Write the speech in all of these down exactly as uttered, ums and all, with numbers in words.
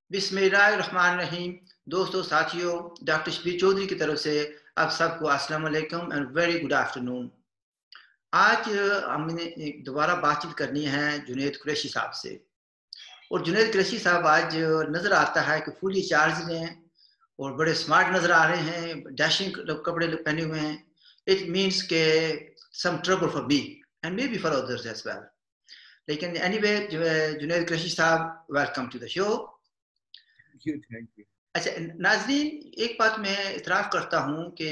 बिस्मिल्लाहिर्रहमानिर्रहीम। दोस्तों, साथियों, डॉक्टर शबीर चौधरी की तरफ से आप सबको अस्सलाम वालेकुम एंड वेरी गुड आफ्टरनून। आज अ, हमने एक दोबारा बातचीत करनी है जुनैद कुरैशी साहब से। और जुनैद कुरैशी साहब आज नज़र आता है कि फुली चार्ज हैं और बड़े स्मार्ट नज़र आ रहे हैं, डैशिंग कपड़े पहने हुए हैं। इट मीन्स के some trouble for me and may be for others as well. लेकिन anyway, Junaid Qureshi sahab, welcome to the show. Thank you thank you. अच्छा नाज़रीन, एक बात मैं इतराफ़ करता हूँ कि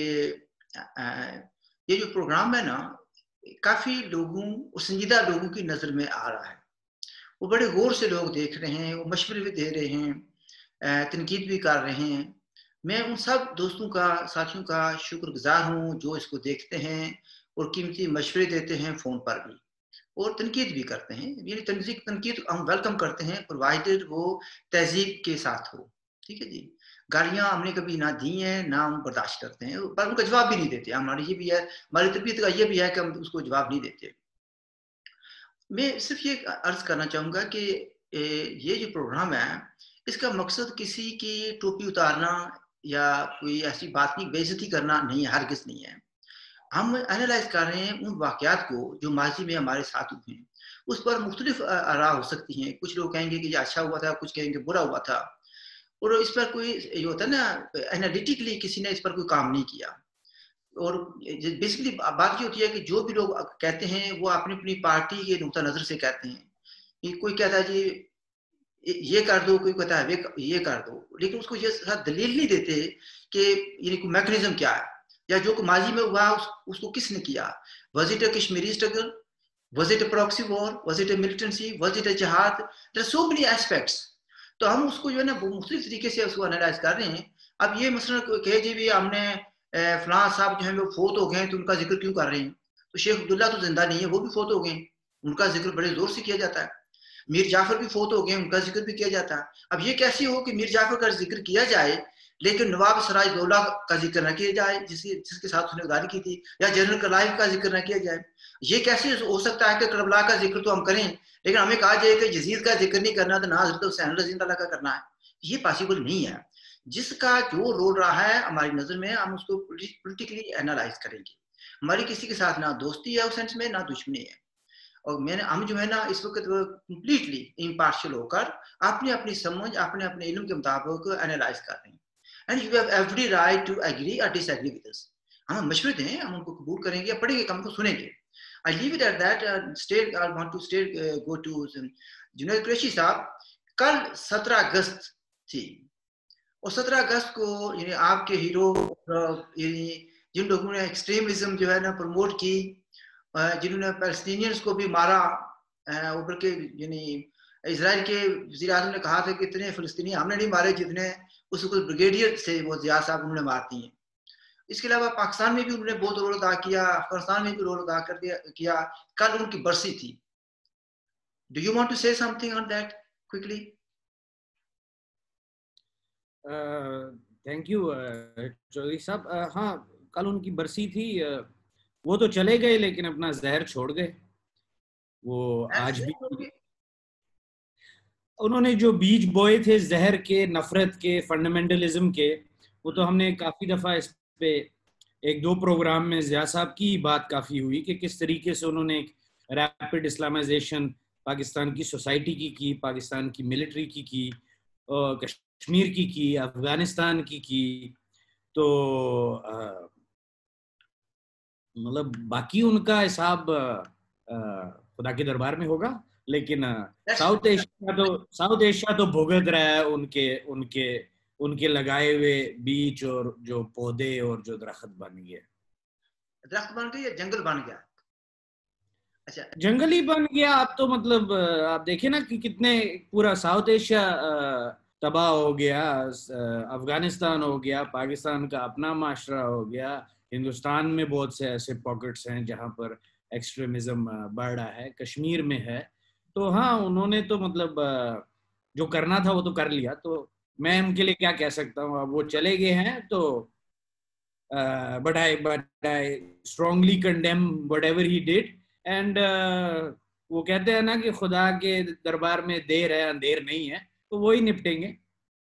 अ, ये जो प्रोग्राम है ना, काफ़ी लोगों और संजीदा लोगों की नज़र में आ रहा है। वो बड़े गौर से लोग देख रहे हैं, वो मशवरे भी दे रहे हैं, अ, तनकीद भी कर रहे हैं। मैं उन सब दोस्तों का, साथियों का शुक्रगुज़ार हूँ जो इसको देखते हैं और कीमती मशवरे देते हैं फ़ोन पर भी, और तनकीद भी करते हैं। ये तनज़ीक तनकीद हम वेलकम करते हैं, प्रोवाइडेड वो तहज़ीब के साथ हो। ठीक है जी। गालियाँ हमने कभी ना दी हैं, ना हम बर्दाश्त करते हैं, पर उनका जवाब भी नहीं देते। हमारी ये भी है, हमारी तबीयत का ये भी है कि हम उसको जवाब नहीं देते। मैं सिर्फ़ ये अ, अर्ज़ करना चाहूँगा कि ए, ये जो प्रोग्राम है, इसका मकसद किसी की टोपी उतारना या कोई ऐसी बात नहीं, बेइज़्ज़ती करना नहीं है, हरगिज़ नहीं है। हम एनालाइज़ कर रहे हैं उन वाक़यात को जो माज़ी में हमारे साथ हुए हैं। उस पर मुख्तलिफ़ अ, आरा हो सकती हैं। कुछ लोग कहेंगे कि ये अच्छा हुआ था, कुछ कहेंगे बुरा हुआ था। और इस पर कोई ये होता है ना, एनालिटिकली किसी ने इस पर कोई काम नहीं किया। और ज बेसिकली बा बात ये होती है कि जो भी लोग अ, कहते हैं वो अपनी-अपनी पार्टी के नुक्ता नज़र से कहते हैं। कि कोई कहता है जी ये ये कर दो, कोई कहता है वे क ये कर दो। लेकिन उसको ये साथ दलील नहीं देते कि ये कोई मैकेनिज़्म क्या है? या जो माज़ी में हुआ उस उसको किसने किया? Was it a Kashmiri struggle? Was it a proxy war? Was it a militancy? Was it a jihad? There are so many aspects. तो हम उसको जो है ना वो मुख्तलिफ तरीके से उसको एनालाइज़ कर रहे हैं। अब ये मसलन क कहे जी भी हमने अ, फलाँ साहब जो हैं वो फ़ौत हो गए हैं तो उनका ज़िक्र क्यों कर रहे हैं? तो शेख अब्दुल्ला तो ज़िंदा नहीं है, वो भी फ़ौत हो गए हैं। उनका ज़िक्र बड़े ज़ोर से किया जाता है। मीर जाफ़र भी फ़ौत हो गए, उनका ज़िक्र भी किया जाता है। अब ये कैसे हो कि मीर जाफ़र का ज़िक्र किया जाए, लेकिन नवाब सिराजदौला का ज़िक्र ना किया जाए, जिसकी जिसके साथ उसने गद्दारी की थी, या जनरल क्लाइव का ज़िक्र ना किया जाए। ये कैसे हो सकता है कि करबला का ज़िक्र तो हम करें, लेकिन हमें कहा जाए कि यज़ीद का ज़िक्र नहीं करना, तो ना हज़रत हुसैन रज़ियल्लाहु अन्हु का करना है। ये पॉसिबल नहीं है। जिसका जो रोल रहा है हमारी नज़र में, हम उसको पोलि पॉलिटिकली एनालाइज़ करेंगे। हमारी किसी के साथ ना दोस्ती है उस सेंस में, ना दुश्मनी है। और मैंने हम जो है ना इस वक़्त कंप्लीटली इम्पार्शियल होकर अपनी-अपनी समझ, अपने-अपने इल्म के मुताबिक एनालाइज़ कर रहे हैं। And you have every right to agree और डिसएग्री विद अस। हम मशवरे दें, हम उनको कबूल करेंगे या पढ़ेंगे, हम उनको सुनेंगे। I leave it at that. uh, state I want to state uh, go to Junaid Qureshi sahab. कल सत्रह अगस्त थी और सत्रह अगस्त को यानी आपके हीरो और यानी जिन लोगों ने एक्सट्रीमिज़्म जो है ना प्रमोट की, अ, जिन्होंने पैलेस्टीनियंस को भी मारा, अ, वो बल्कि यानी इज़राइल के वज़ीर-ए-आज़म ने कहा था कि इतने फ़लस्तीनी हमने नहीं मारे जितने उस वक़्त ब्रिगेडियर थे वो ज़िया साहब, उन्होंने मार दिए। इसके अलावा पाकिस्तान में भी उन्होंने बहुत रोल अदा किया, अफ़गानिस्तान में भी रोल अदा कर दिया किया। कल उनकी बरसी थी। Do you want to say something on that quickly? Thank you Chaudhary sahab. अ, हाँ, कल उनकी बरसी थी। अ, वो तो चले गए लेकिन अपना जहर छोड़ गए। वो आज भी उन्होंने जो बीज बोए थे जहर के, नफरत के, फंडामेंटलिज्म के, वो तो हमने काफी दफा इस पे एक दो प्रोग्राम में ज़िया साहब की बात काफी हुई कि किस तरीके से उन्होंने एक रैपिड इस्लामाइजेशन पाकिस्तान की सोसाइटी की की, पाकिस्तान की मिलिट्री की की, अ, कश्मीर की की, अफगानिस्तान की की। तो अ, मतलब बाकी उनका हिसाब अ, खुदा के दरबार में होगा, लेकिन अ, साउथ एशिया तो साउथ एशिया तो भुगत रहा है उनके उनके उनके लगाए हुए बीज और जो पौधे और जो दरख्त बन गए। दरख्त बन गया या जंगल बन गया? अच्छा। जंगल ही बन गया। आप तो मतलब अ, आप देखिए ना कि कितने पूरा साउथ एशिया अ, तबाह हो गया। अ, अफगानिस्तान हो गया, पाकिस्तान का अपना माशरा हो गया, हिंदुस्तान में बहुत से ऐसे पॉकेट्स हैं जहां पर एक्सट्रीमिज्म बढ़ रहा है, कश्मीर में है। तो हाँ, उन्होंने तो मतलब अ, जो करना था वो तो कर लिया। तो मैं उनके लिए क्या कह सकता हूँ, अब वो चले गए हैं तो but I but I strongly condemn whatever he did. And वो कहते हैं ना कि खुदा के दरबार में देर है अंधेर नहीं है, तो वो ही निपटेंगे।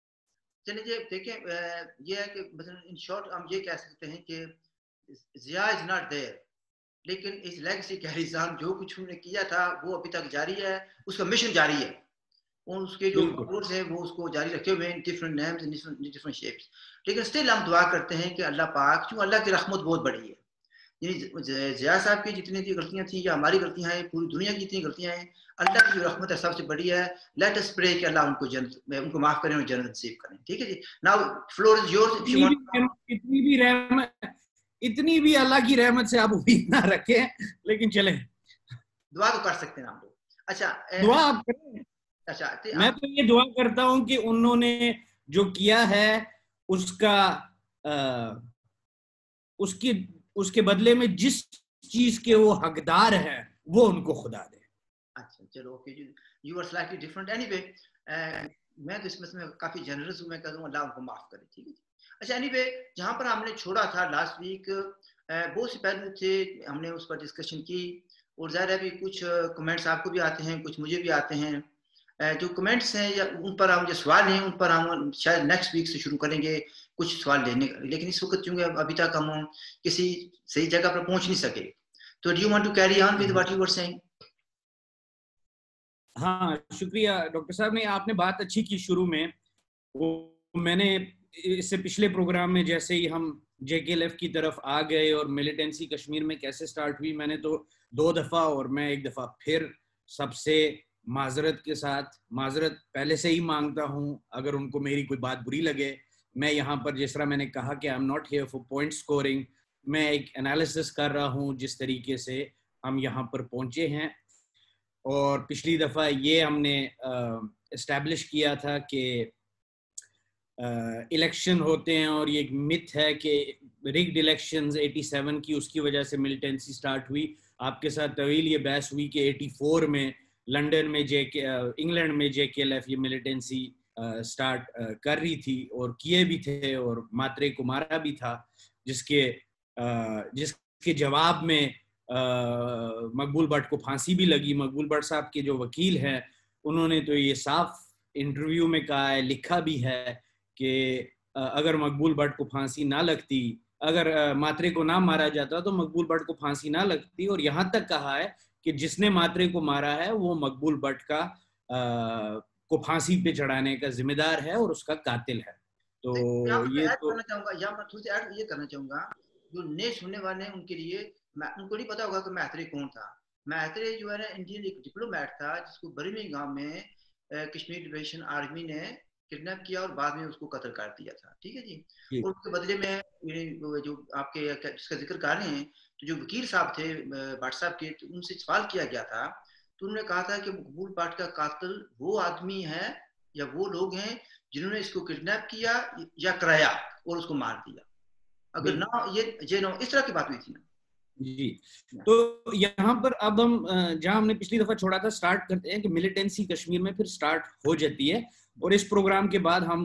चलिए देखें, ये है कि मतलब इन शॉर्ट हम ये कह सकते हैं कि ज़िया इज नॉट देयर, लेकिन इस लेगेसी कैरीज ऑन, जो कुछ उन्होंने किया था वो अभी तक जारी है, उसका मिशन जारी है, और उसके जो फॉलोअर्स हैं वो उसको जारी रखे हुए हैं, different names and different shapes. लेकिन स्टिल हम दुआ करते हैं कि अल्लाह पाक, क्यों अल्लाह की रहमत बहुत बड़ी है, ज़िया साहब की जितनी भी गलतियां थी या हमारी गलतियां हैं, पूरी दुनिया की जितनी गलतियां हैं, अल्लाह की जो रहमत है सबसे बड़ी है। लेट अस प्रे कि अल्लाह उनको जन्नत उनको माफ करें और जन्नत नसीब करें। ठीक है जी। Now floor is yours if you want. इतनी भी रहमत, इतनी भी अल्लाह की रहमत से आप उम्मीद ना रखें, लेकिन चलें, दुआ तो कर सकते हैं आप लोग। अच्छा, दुआ आप करें। अच्छा तो मैं तो ये दुआ करता हूं कि उन्होंने जो किया है उसका आ, उसकी उसके बदले में जिस चीज के वो हकदार है वो उनको खुदा दे। अच्छा चलो, ओके जी, you are slightly different anyway. मैं तो इसमें में काफी जनरस हूं, मैं कहता हूं अल्लाह उनको माफ करे। ठीक है। अच्छा एनीवे, जहां पर हमने छोड़ा था लास्ट वीक, बहुत से पहलू थे, हमने उस पर डिस्कशन की, और ज़ाहिर है भी कुछ कमेंट्स आपको भी आते हैं, कुछ मुझे भी आते हैं। जो कमेंट्स हैं या उन पर हम जो सवाल हैं उन पर हम शायद नेक्स्ट वीक से शुरू करेंगे कुछ सवाल लेने, लेकिन इस वक्त चूंकि अभी तक हम किसी सही जगह पर पहुंच नहीं सके, तो do you want to carry on with what you were saying? हाँ, शुक्रिया डॉक्टर साहब ने, आपने बात अच्छी की शुरू में। वो मैंने इससे पिछले प्रोग्राम में जैसे ही हम जेकेएलएफ की तरफ आ गए और मिलिटेंसी कश्मीर में कैसे स्टार्ट हुई, मैंने तो दो दफ़ा और मैं एक दफ़ा फिर सबसे माजरत के साथ माजरत पहले से ही मांगता हूँ अगर उनको मेरी कोई बात बुरी लगे। मैं यहाँ पर जिस तरह मैंने कहा कि I am not here for point scoring, मैं एक एनालिसिस कर रहा हूँ जिस तरीके से हम यहाँ पर पहुँचे हैं। और पिछली दफ़ा ये हमने इस्टेब्लिश किया था कि इलेक्शन uh, होते हैं और ये एक मिथ है कि रिग्ड इलेक्शंस सत्तासी की उसकी वजह से मिलिटेंसी स्टार्ट हुई। आपके साथ तवील ये बहस हुई कि चौरासी में लंदन में जे के इंग्लैंड में जेकेएलएफ ये मिलिटेंसी स्टार्ट uh, uh, कर रही थी और किए भी थे और मात्रे को मारा भी था, जिसके uh, जिसके जवाब में uh, मकबूल भट्ट को फांसी भी लगी। मकबूल भट्ट साहब के जो वकील हैं उन्होंने तो ये साफ इंटरव्यू में कहा है, लिखा भी है कि अगर मकबूल भट्ट को फांसी ना लगती, अगर मात्रे को ना मारा जाता तो मकबूल भट्ट को फांसी ना लगती, और यहाँ तक कहा है कि जिसने मात्रे को मारा है वो मकबूल भट्ट का आ, को फांसी पे चढ़ाने का जिम्मेदार है और उसका कातिल है। तो ये तो करना चाहूंगा, या मैं थोड़ी सी ऐड ये करना चाहूंगा, जो नए सुनने वाले हैं उनके लिए, उनको नहीं पता होगा कि मैत्रेय कौन था। मैत्रेय जो है ना, इंडियन एक डिप्लोमेट था जिसको बर्मिंघम में कश्मीर लिबरेशन आर्मी ने किडनैप किया और बाद में उसको कत्ल कर दिया था। ठीक है जी। और उसके बदले में जो आपके जिसका जिक्र कर रहे हैं, तो जो वकील साहब थे भट्ट साहब के, तो उनसे सवाल किया गया था, तो उन्होंने कहा था कि मकबूल भट्ट का कातिल वो आदमी है या वो लोग हैं जिन्होंने इसको किडनैप किया या कराया और उसको मार दिया। अगर ना ये ये ना इस तरह की बात हुई थी ना जी। तो यहाँ पर अब हम जहाँ हमने पिछली दफा छोड़ा था स्टार्ट करते हैं कि मिलिटेंसी कश्मीर में फिर स्टार्ट हो जाती है। और इस प्रोग्राम के बाद हम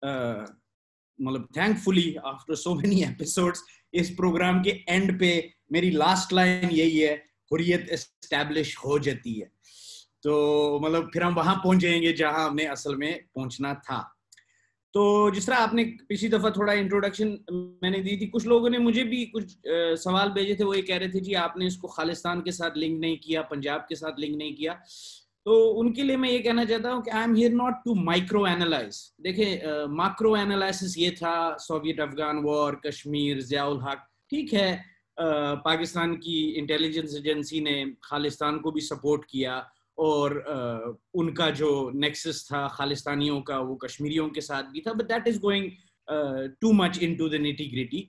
मतलब thankfully after so many episodes इस प्रोग्राम के एंड पे मेरी लास्ट लाइन यही है, हुर्रियत एस्टैब्लिश हो जाती है। तो मतलब फिर हम वहां पहुंचेंगे जहां हमने असल में पहुंचना था। तो जिस तरह आपने पिछली दफा थोड़ा इंट्रोडक्शन मैंने दी थी, कुछ लोगों ने मुझे भी कुछ आ, सवाल भेजे थे, वो ये कह रहे थे जी आपने इसको खालिस्तान के साथ लिंक नहीं किया, पंजाब के साथ लिंक नहीं किया। तो उनके लिए मैं ये कहना चाहता हूँ कि I am here not to micro analyse. देखिए माइक्रो एनालिसिस ये था सोवियत अफगान वॉर, कश्मीर, ज़ियाउल हक, ठीक है, आ, पाकिस्तान की इंटेलिजेंस एजेंसी ने खालिस्तान को भी सपोर्ट किया और uh, उनका जो नेक्सस था खालिस्तानियों का वो कश्मीरियों के साथ भी था, but that is going too much into the nitty gritty.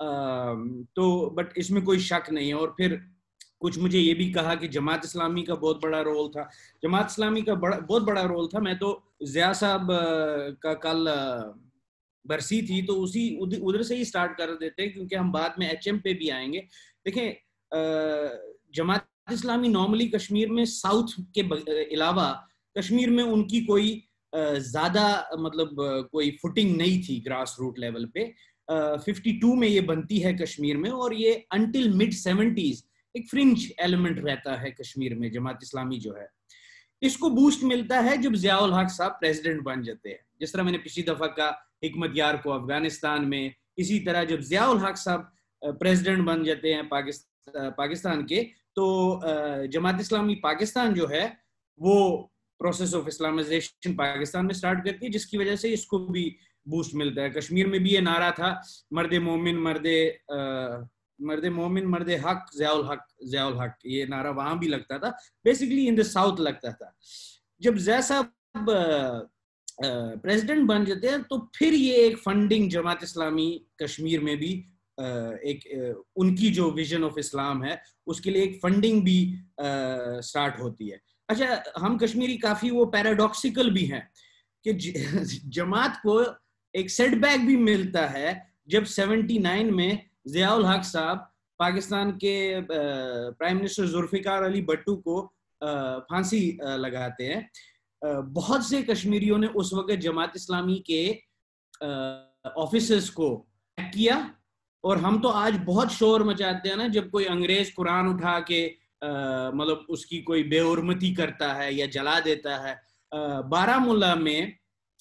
तो बट इसमें कोई शक नहीं है। और फिर कुछ मुझे ये भी कहा कि जमात इस्लामी का बहुत बड़ा रोल था। जमात इस्लामी का बड़ा बहुत बड़ा रोल था। मैं तो ज़िया साहब uh, का कल uh, बरसी थी तो उसी उधर से ही स्टार्ट कर देते हैं क्योंकि हम बाद में एच एम पे भी आएंगे। देखें uh, जमात इस्लामी नॉर्मली कश्मीर में साउथ के अलावा कश्मीर में उनकी कोई ज्यादा मतलब कोई फुटिंग नहीं थी ग्रास रूट लेवल पे। फिफ्टी टू में ये बनती है कश्मीर में और ये अंटिल मिड सेवेंटीज एक फ्रिंज एलिमेंट रहता है कश्मीर में जमात इस्लामी जो है। इसको बूस्ट मिलता है जब जियाउल हक साहब प्रेसिडेंट बन जाते हैं। जिस तरह मैंने पिछली दफा का हिकमत यार को अफगानिस्तान में, इसी तरह जब जियाउल हक साहब प्रेसिडेंट बन जाते हैं पाकिस्तान पाकिस्तान के, तो जमात इस्लामी पाकिस्तान जो है वो प्रोसेस ऑफ इस्लामाइजेशन पाकिस्तान में स्टार्ट करती है, जिसकी वजह से इसको भी बूस्ट मिलता है। कश्मीर में भी ये नारा था, मर्दे मोमिन मर्दे मर्दे मोमिन मर्दे हक ज़ियाउल हक ज़ियाउल हक, ये नारा वहां भी लगता था, बेसिकली इन द साउथ लगता था। जब ज़िया साहब प्रेसिडेंट बन जाते हैं तो फिर ये एक फंडिंग जमात इस्लामी कश्मीर में भी एक उनकी जो विजन ऑफ इस्लाम है उसके लिए एक फंडिंग भी स्टार्ट होती है। अच्छा, हम कश्मीरी काफी वो पैराडॉक्सिकल भी हैं कि जमात को एक सेटबैक भी मिलता है जब उन्यासी में ज़ियाउल हक साहब पाकिस्तान के प्राइम मिनिस्टर जुल्फिकार अली भट्टो को फांसी लगाते हैं। बहुत से कश्मीरियों ने उस वक्त जमात इस्लामी के ऑफिसर्स को किया, और हम तो आज बहुत शोर मचाते हैं ना जब कोई अंग्रेज कुरान उठा के मतलब उसकी कोई बेहुरमती करता है या जला देता है। बारामूला में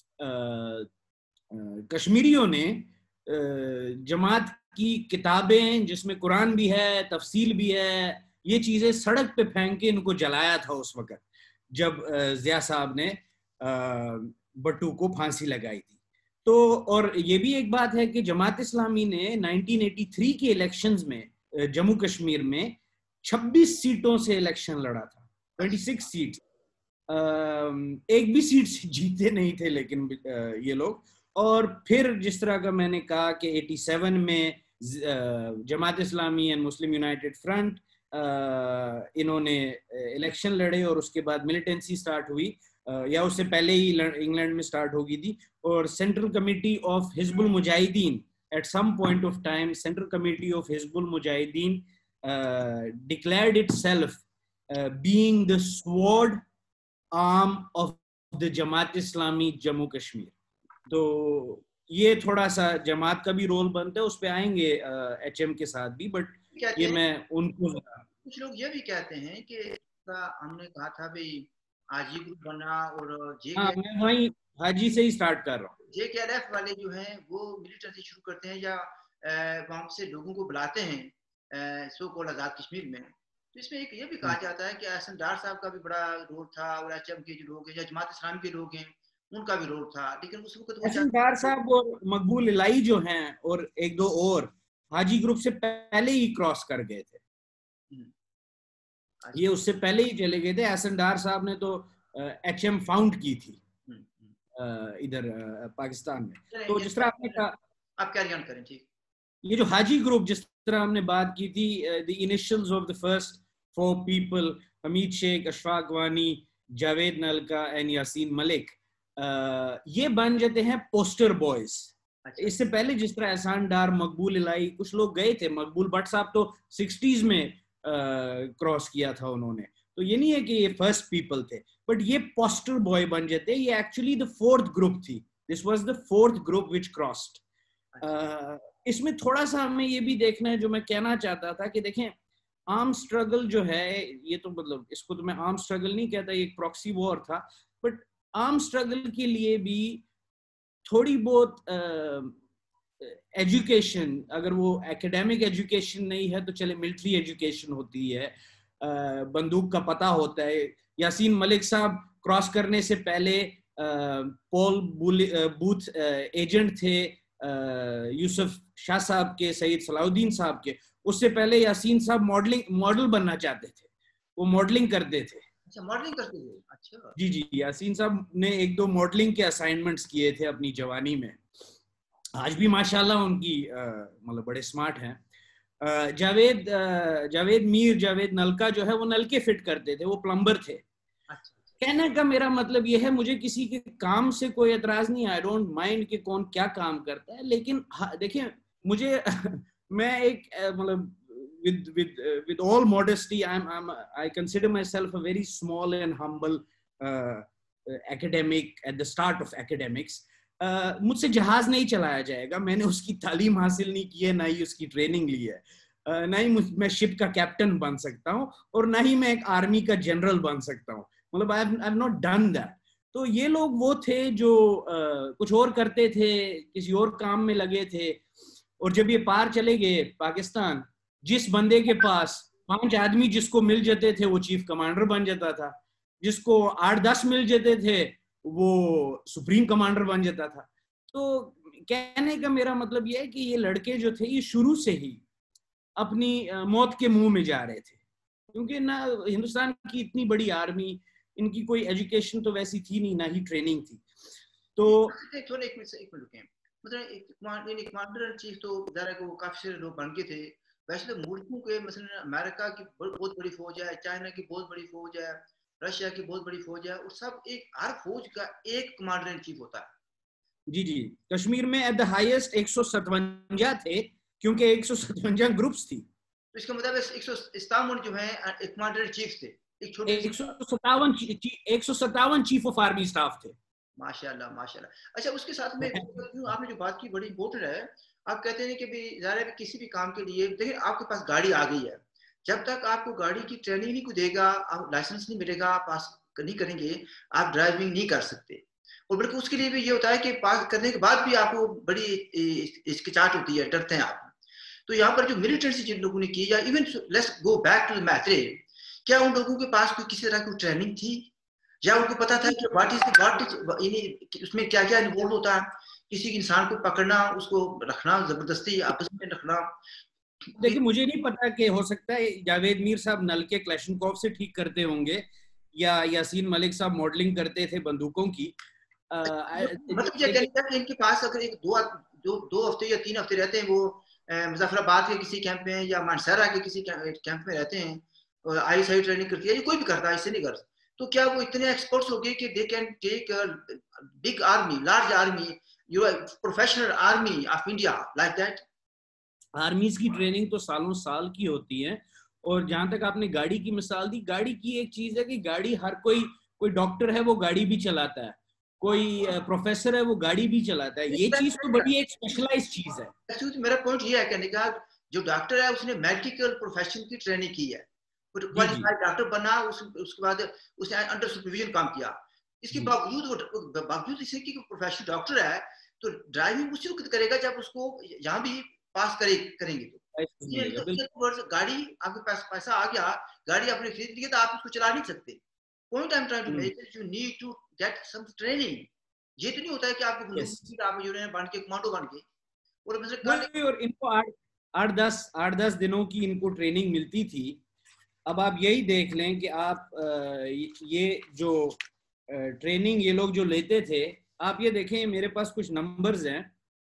कश्मीरियों ने जमात की किताबें जिसमें कुरान भी है, तफसील भी है, ये चीजें सड़क पे फेंक के इनको जलाया था उस वक्त जब ज़िया साहब ने भट्टो को फांसी लगाई थी। तो और ये भी एक बात है कि जमात इस्लामी ने नाइनटीन एटी थ्री के इलेक्शंस में जम्मू कश्मीर में छब्बीस सीटों से इलेक्शन लड़ा था, छब्बीस सीट्स, एक भी सीट से जीते नहीं थे लेकिन ये लोग। और फिर जिस तरह का मैंने कहा कि सत्तासी में Jamaat Islami and Muslim united front इन्होंने इलेक्शन लड़े और उसके बाद मिलिटेंसी स्टार्ट हुई, या उससे पहले ही इंग्लैंड में स्टार्ट हो गई थी। और central committee of Hizbul Mujahideen at some point of time central committee of Hizbul Mujahideen declared itself being the sword arm of the Jamaat Islami Jammu Kashmir. तो ये थोड़ा सा जमात का भी रोल बनता है, उस पे आएंगे एच एम के साथ भी, बट ये मैं उनको कुछ लोग ये भी कहते हैं कि हमने कहा था भाई हाजी ग्रुप बना और जे हाँ, मैं वही हाजी से ही स्टार्ट कर रहा हूँ। जे के एल एफ वाले जो हैं वो मिलिटेंसी शुरू करते हैं या वहां से लोगों को बुलाते हैं सो कॉल्ड आजाद कश्मीर में। तो इसमें एक ये भी कहा जाता है कि एहसन डार साहब का भी बड़ा रोल था और एच एम के जो लोग हैं या जमात इस्लामी के लोग हैं उनका भी रोल था, लेकिन उस वक्त एहसन डार साहब और मकबूल इलाई जो हैं और एक दो और हाजी ग्रुप से पहले ही क्रॉस कर गए थे, ये उससे पहले ही चले गए थे। एहसन डार साहब ने तो एच एम फाउंड की थी इधर पाकिस्तान में। तो जिस तरह आपने कहा, आप क्या ध्यान करें, ठीक, ये जो हाजी ग्रुप जिस तरह हमने बात की थी, the initials of the first four people, Hamid Sheikh, Ashfaq Wani, Javed नलका एंड यासीन मलिक, ये बन जाते हैं पोस्टर बॉयज। अच्छा। इससे पहले जिस तरह एहसान डार, मकबूल इलाई, कुछ लोग गए थे, मकबूल भट्ट साहब तो सिक्सटीज में क्रॉस किया था उन्होंने, तो ये नहीं है कि ये फर्स्ट पीपल थे, बट ये पोस्टर बॉय बन जाते। ये एक्चुअली द फोर्थ ग्रुप थी, this was the fourth group which crossed. इसमें थोड़ा सा हमें ये भी देखना है, जो मैं कहना चाहता था कि देखें आर्म स्ट्रगल जो है, ये तो मतलब इसको तो मैं आर्म स्ट्रगल नहीं कहता, ये एक प्रॉक्सी वॉर था, बट आर्म स्ट्रगल के लिए भी थोड़ी बहुत एजुकेशन uh, अगर वो एकेडमिक एजुकेशन नहीं है तो चले मिलिट्री एजुकेशन होती है, uh, बंदूक का पता होता है। यासीन मलिक साहब क्रॉस करने से पहले poll uh, booth agent uh, थे uh, यूसुफ शाह साहब के, सईद सलाउद्दीन साहब के। उससे पहले यासीन साहब मॉडलिंग मॉडल बनना चाहते थे, वो मॉडलिंग करते थे। अच्छा, मॉडलिंग करते थे। अच्छा, जी जी, यासीन साहब ने एक दो मॉडलिंग के असाइनमेंट्स किए थे अपनी जवानी में। आज भी माशाल्लाह उनकी मतलब बड़े स्मार्ट हैं। जावेद जावेद मीर जावेद नलका जो है वो नलके फिट करते थे, वो प्लम्बर थे। अच्छा। कहने का मेरा मतलब ये है, मुझे किसी के काम से कोई एतराज नहीं, आई डोंट माइंड कि कौन क्या काम करता है, लेकिन देखिए मुझे मैं एक मतलब with with uh, with all modesty I'm I'm I consider myself a very small and humble uh, uh, academic at the start of academics. uh, मुझसे जहाज नहीं चलाया जाएगा, मैंने उसकी तालीम हासिल नहीं की है, ना ही उसकी ट्रेनिंग ली है, uh, ना ही मैं शिप का कैप्टन बन सकता हूँ और ना ही मैं एक आर्मी का जनरल बन सकता हूँ। मतलब I have not done that. तो ये लोग वो थे जो uh, कुछ और करते थे, किसी और काम में लगे थे, और जब ये पार चले गए पाकिस्तान, जिस बंदे के पास पांच आदमी जिसको मिल जाते थे वो चीफ कमांडर बन जाता था, जिसको आठ दस मिल जाते थे वो सुप्रीम कमांडर बन जाता था। तो कहने का मेरा मतलब ये है कि ये लड़के जो थे ये शुरू से ही अपनी मौत के मुंह में जा रहे थे, क्योंकि ना हिंदुस्तान की इतनी बड़ी आर्मी, इनकी कोई एजुकेशन तो वैसी थी नहीं, ना ही ट्रेनिंग थी। तो एक मिनट एक मिनट रुकें, मतलब एक कमांडर इन चीफ तो ज़ाहिर है वो काफी सारे लोग बन गए थे। वैसे तो मुल्कों के मसलन अमेरिका की बहुत बड़ी फौज है, चाइना की बहुत बड़ी फौज है, रशिया की बहुत बड़ी फौज है, और सब एक हर फौज का एक कमांडर इन चीफ होता है। जी जी, कश्मीर में एट द हाईएस्ट एक सौ सतवंजा थे, क्योंकि एक सौ सतवंजा ग्रुप्स थी। तो इसका मतलब एक सौ सत्तावन जो है कमांडर इन चीफ थे, एक छोटे एक सौ सत्तावन एक सौ सत्तावन चीफ ऑफ आर्मी स्टाफ थे। माशाल्लाह माशाल्लाह। अच्छा, उसके साथ में आपने जो बात की बड़ी इंपॉर्टेंट है। आप कहते हैं कि भी ज़ाहिर है किसी भी काम के लिए, देखिए आपके पास गाड़ी आ गई है, जब तक आपको गाड़ी की ट्रेनिंग नहीं को देगा, आप लाइसेंस नहीं मिलेगा, आप पास नहीं करेंगे, आप ड्राइविंग नहीं कर सकते। और बल्कि उसके लिए भी ये होता है कि पास करने के बाद भी आपको बड़ी हिचकिचाहट होती है, डरते हैं आप। तो यहाँ पर जो मिलिट्री से जिन लोगों ने की, या even let's go back to the matter, क्या उन लोगों के पास कोई किसी तरह की ट्रेनिंग थी, या उनको पता था कि व्हाट इज व्हाट इज उसमें क्या क्या इन्वॉल्व होता है, किसी इंसान को पकड़ना, उसको रखना, जबरदस्ती आपस में रखना? देखिए मुझे नहीं पता कि हो सकता है जावेद मीर साहब नल के क्लैशनकोव से ठीक करते होंगे, या यासीन मलिक साहब मॉडलिंग करते थे बंदूकों की। आ, मतलब ये कहना है कि इनके पास अगर एक दो दो दो हफ्ते या तीन हफ्ते रहते हैं वो मुजफ्फराबाद के किसी कैंप में या मानसरा के किसी कैंप में रहते हैं, और आई साइड ट्रेनिंग करती है, कोई भी करता है, इससे नहीं कर, तो क्या वो इतने एक्सपर्ट्स हो गए कि they can take big army, large army, you are professional army of India like that? Armies की ट्रेनिंग तो सालों साल की होती है। और जहां तक आपने गाड़ी की मिसाल दी, गाड़ी की एक चीज है कि गाड़ी हर कोई, कोई डॉक्टर है वो गाड़ी भी चलाता है, कोई प्रोफेसर है वो गाड़ी भी चलाता है, ये चीज तो बड़ी एक स्पेशलाइज चीज है। मेरा पॉइंट ये है कहने का, जो डॉक्टर है उसने मेडिकल प्रोफेशन की ट्रेनिंग की है, क्वालिफाइड डॉक्टर बना, उस, उसके बाद उसने अंडर सुपरविजन काम किया, इसके बावजूद बावजूद इसे कि प्रोफेशनल डॉक्टर है, तो ड्राइविंग उसी वक्त करेगा जब उसको यहाँ भी पास करे करेंगे। तो ये तो गाड़ी आपके पास पैसा आ गया, गाड़ी आपने खरीद ली, तो आप उसको चला नहीं सकते। Point I am trying to make is you need to get some training. ये तो नहीं होता है कि आपको बंदूक आप जो है बन के कमांडो बन के, और मतलब और इनको आठ आठ दस आठ दस दिनों की इनको ट्रेनिंग मिलती थी। अब आप यही देख लें कि आप ये जो ट्रेनिंग ये लोग जो लेते थे, आप ये देखें, मेरे पास कुछ नंबर्स हैं।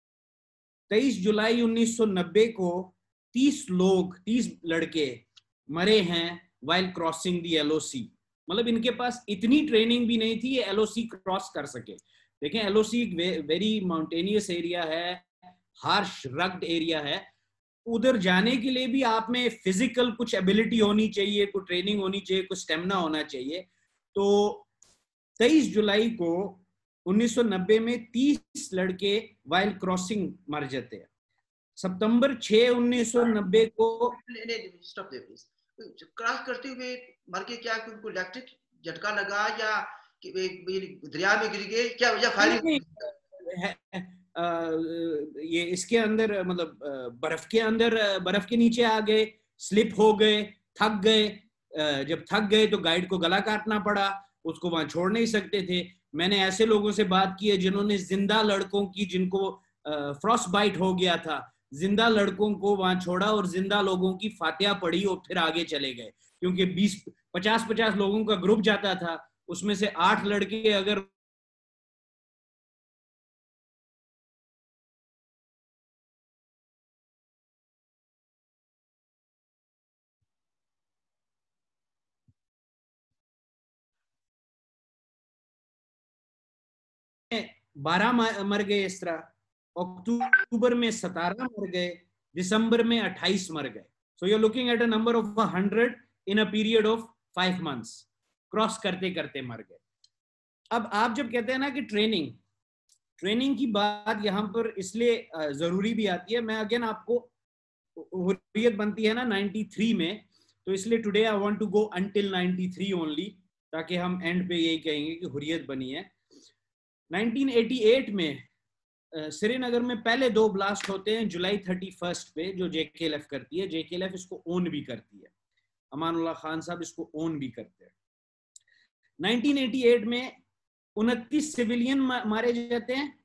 तेईस जुलाई उन्नीस सौ नब्बे को तीस लोग तीस लड़के मरे हैं वाइल क्रॉसिंग दी एलओसी। मतलब इनके पास इतनी ट्रेनिंग भी नहीं थी ये एलओसी क्रॉस कर सके। देखें एलओसी एक वेरी माउंटेनियस एरिया है, हार्श रग्ड एरिया है, उधर जाने के लिए भी आप में फिजिकल कुछ एबिलिटी होनी चाहिए, कुछ ट्रेनिंग होनी चाहिए, कुछ स्टेमिना होना चाहिए। तो तेईस जुलाई को उन्नीस सौ नब्बे में तीस लड़के वाइल क्रॉसिंग मर जाते हैं। सितंबर छह उन्नीस सौ नब्बे को स्टॉप दे प्लीज, क्रॉस करते हुए मर के क्या उनको इलेक्ट्रिक झटका लगा या दरिया में गिर गए क्या, या फायरिंग? ये इसके अंदर मतलब बर्फ के अंदर, बर्फ के नीचे आ गए, स्लिप हो गए, थक गए। जब थक गए तो गाइड को गला काटना पड़ा, उसको वहां छोड़ नहीं सकते थे। मैंने ऐसे लोगों से बात की है जिन्होंने जिंदा लड़कों की, जिनको फ्रॉस्ट बाइट हो गया था, जिंदा लड़कों को वहां छोड़ा और जिंदा लोगों की फातिहा पढ़ी और फिर आगे चले गए, क्योंकि बीस पचास पचास लोगों का ग्रुप जाता था, उसमें से आठ लड़के अगर बारह मर गए इस तरह, अक्टूबर में सतारह मर गए, दिसंबर में अट्ठाईस मर गए। So you are looking at a number of hundred in a period of five months, cross करते करते मर गए। अब आप जब कहते हैं ना कि ट्रेनिंग ट्रेनिंग की बात यहाँ पर इसलिए जरूरी भी आती है, मैं अगेन आपको हुर्रियत बनती है ना तिरानवे में, तो इसलिए today I want to go until तिरानवे ओनली, ताकि हम एंड पे यही कहेंगे कि हुर्रियत बनी है। नाइनटीन एटी एट में श्रीनगर में पहले दो ब्लास्ट होते हैं जुलाई थर्टी फर्स्ट पे, जो जेकेएलएफ करती है। जेकेएलएफ इसको ओन भी करती है, अमानुल्लाह खान साहब इसको ओन भी करते हैं। नाइनटीन एटी एट में उनतीस सिविलियन मारे जाते हैं,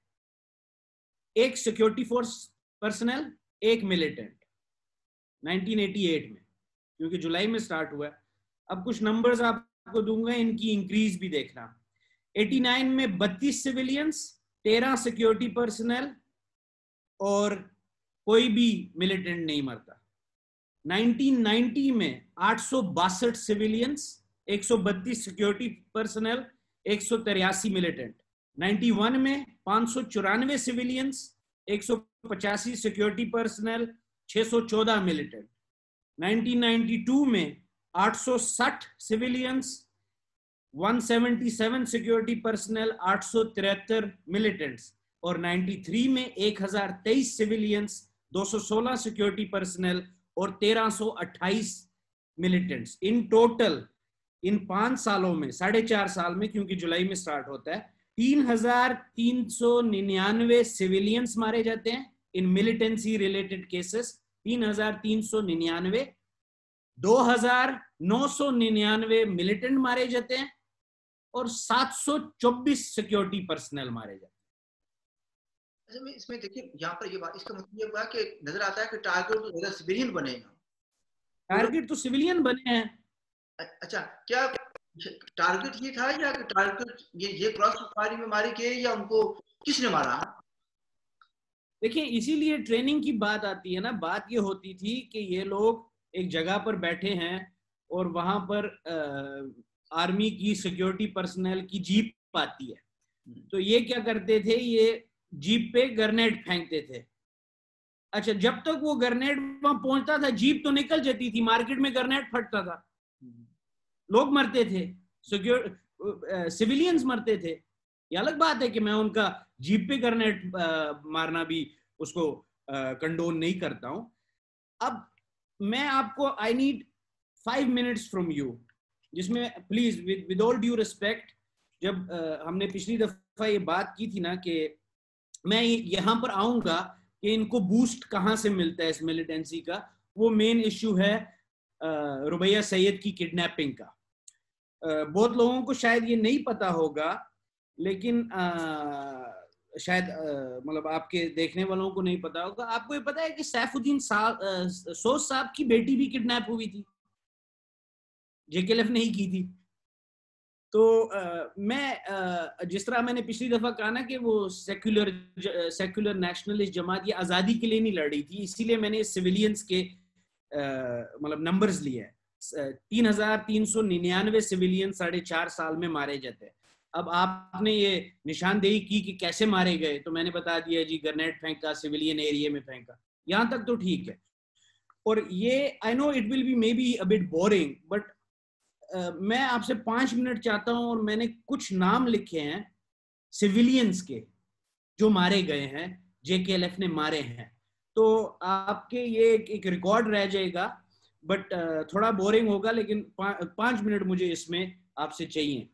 एक सिक्योरिटी फोर्स पर्सनल, एक मिलिटेंट। नाइनटीन एटी एट में, क्योंकि जुलाई में स्टार्ट हुआ है। अब कुछ नंबर्स आपको दूंगा, इनकी इंक्रीज भी देखना। एटी नाइन में बत्तीस सिविलियंस, तेरह सिक्योरिटी पर्सनल और कोई भी मिलिटेंट नहीं मरता। नाइनटीन नाइंटी में आठ सौ बासठ सिविलियंस, एक सौ बत्तीस सिक्योरिटी पर्सनल, एक सौ तिरासी मिलिटेंट। नाइंटी वन में पांच सौ चौरानवे सिविलियंस, एक सौ पचासी सिक्योरिटी पर्सनल, छह सौ चौदह मिलिटेंट। नाइनटीन नाइंटी टू में आठ सौ साठ सिविलियंस, एक सौ सतहत्तर सिक्योरिटी पर्सनल, आठ सौ तिहत्तर मिलिटेंट्स। और नाइंटी थ्री में एक हज़ार तेईस सिविलियंस, दो सौ सोलह सिक्योरिटी पर्सनल और तेरह सौ अट्ठाईस मिलिटेंट्स। इन टोटल इन पांच सालों में, साढ़े चार साल में, क्योंकि जुलाई में स्टार्ट होता है, तीन हजार तीन सौ निन्यानवे सिविलियंस मारे जाते हैं इन मिलिटेंसी रिलेटेड केसेस। तीन हजार तीन सौ निन्यानवे, दो हजार नौ सौ निन्यानवे मिलिटेंट मारे जाते हैं और सात सौ चौबीस सिक्योरिटी पर्सनल मारे जाते हैं। अच्छा, इसमें देखिए यहाँ पर ये बात, इसका मतलब ये हुआ कि नजर आता है कि टारगेट तो ज्यादा सिविलियन बने हैं। टारगेट तो सिविलियन बने हैं। अच्छा, क्या टारगेट ये था या टारगेट ये ये क्रॉस फायरिंग में मारे गए या उनको किसने मारा? देखिए, इसीलिए ट्रेनिंग की बात आती है ना। बात ये होती थी कि ये लोग एक जगह पर बैठे हैं और वहां पर आ, आर्मी की सिक्योरिटी पर्सनल की जीप आती है, तो ये क्या करते थे, ये जीप पे ग्रेनेड फेंकते थे। अच्छा, जब तक वो ग्रेनेड वहां पहुंचता था, जीप तो निकल जाती थी, मार्केट में ग्रेनेड फटता था, लोग मरते थे, सिक्योर सिविलियंस मरते थे। ये अलग बात है कि मैं उनका जीप पे ग्रेनेड मारना भी उसको कंडोन नहीं करता हूं। अब मैं आपको, I need five minutes from you, जिसमें please with with all due respect, जब uh, हमने पिछली दफा ये बात की थी ना कि मैं यहां पर आऊंगा कि इनको बूस्ट कहां से मिलता है इस मिलिटेंसी का, वो मेन इश्यू है uh, रुबैया सैयद की किडनैपिंग का। uh, बहुत लोगों को शायद ये नहीं पता होगा, लेकिन uh, शायद मतलब आपके देखने वालों को नहीं पता होगा। आपको ये पता है कि सैफुद्दीन सोज साहब की बेटी भी किडनैप हुई थी, जेकेएलएफ नहीं की थी। तो आ, मैं आ, जिस तरह मैंने पिछली दफा कहा ना कि वो सेक्युलर सेक्युलर नेशनलिस्ट जमात ये आज़ादी के लिए नहीं लड़ रही थी, इसीलिए मैंने सिविलियंस के मतलब नंबर्स लिए हैं। तीन हजार तीन सौ निन्यानवे सिविलियन साढ़े चार साल में मारे जाते हैं। अब आपने ये निशानदेही की कि कैसे मारे गए, तो मैंने बता दिया जी, ग्रेनेड फेंका, सिविलियन एरिया में फेंका, यहां तक तो ठीक है। और ये I know it will be may be a bit boring, but मैं आपसे पांच मिनट चाहता हूं, और मैंने कुछ नाम लिखे हैं सिविलियंस के जो मारे गए हैं, जेकेएलएफ ने मारे हैं, तो आपके ये एक, एक रिकॉर्ड रह जाएगा, बट थोड़ा बोरिंग होगा, लेकिन पा, पांच मिनट मुझे इसमें आपसे चाहिए।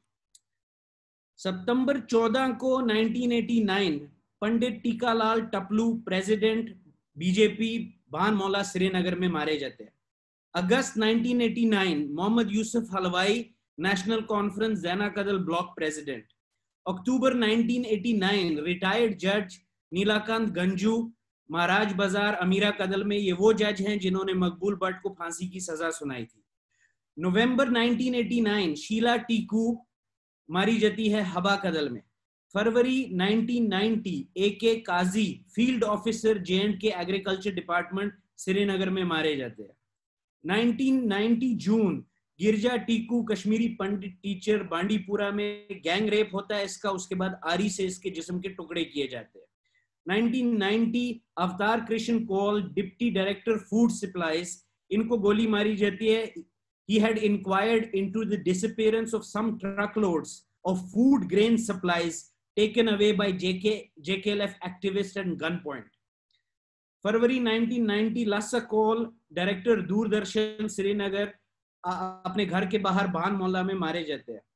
सितंबर चौदह को nineteen eighty nine Pandit Tikalal Taploo, president BJP, Banamaula, Srinagar में मारे जाते हैं। अगस्त nineteen eighty nine Mohammad Yusuf Halwai, national conference Zaina Kadal block president. अक्टूबर नाइनटीन एटी नाइन रिटायर्ड जज नीलाकांत गंजू, महाराज बाजार, अमीरा कदल में। ये वो जज हैं जिन्होंने मकबूल भट्ट को फांसी की सजा सुनाई थी। नवंबर nineteen eighty nine Sheela Tikoo मारी जाती है हबा कदल में। फरवरी nineteen ninety A K Qazi, field officer J and K agriculture department, Srinagar में मारे जाते हैं। नाइनटीन नाइंटी जून गिरजा टीकू, कश्मीरी पंडित टीचर, बांडीपुरा में गैंग रेप होता है इसका, उसके बाद आरी से इसके जिस्म के टुकड़े किए जाते हैं। Nineteen ninety Avtar Krishna Kaul, deputy director food supplies, इनको गोली मारी जाती है। He had inquired into the disappearance of some truckloads of food grain supplies taken away by J K, J K L F activists at gunpoint. फरवरी nineteen ninety Lassa Kaul, director Doordarshan Srinagar, अपने घर के बाहर भानमौला में मारे जाते हैं।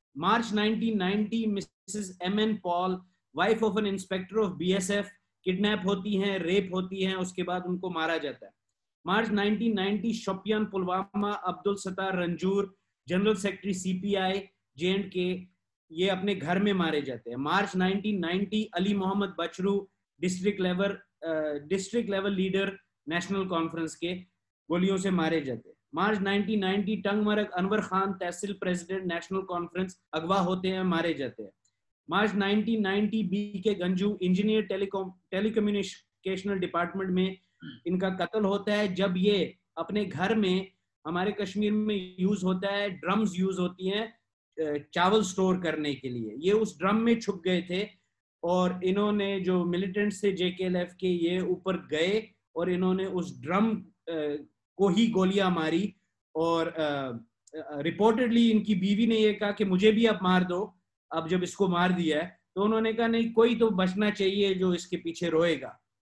मार्च nineteen ninety Mrs M N Paul, wife of an inspector of B S F, kidnap होती हैं, रेप होती हैं, उसके बाद उनको मारा जाता है। मार्च nineteen ninety Shopian Pulwama, Abdul Sattar Ranjoor, general secretary C P I J and K, ये अपने घर में मारे जाते हैं। मार्च nineteen ninety Ali Mohammad Bachroo, district level district level leader national conference के, गोलियों से मारे जाते हैं। मार्च nineteen ninety Tangmarg Anwar Khan, tehsil president national conference, अगवा होते हैं, मारे जाते हैं। मार्च nineteen ninety B K Ganjoo, engineer telecom telecommunicational department में इनका कत्ल होता है। जब ये अपने घर में, हमारे कश्मीर में यूज होता है, ड्रम्स यूज होती हैं चावल स्टोर करने के लिए, ये उस ड्रम में छुप गए थे और इन्होंने, जो मिलिटेंट्स थे जे के एल एफ के, ये ऊपर गए और इन्होंने उस ड्रम को ही गोलियां मारी। और रिपोर्टेडली इनकी बीवी ने ये कहा कि मुझे भी अब मार दो, अब जब इसको मार दिया है। तो उन्होंने कहा नहीं, कोई तो बचना चाहिए जो इसके पीछे रोएगा।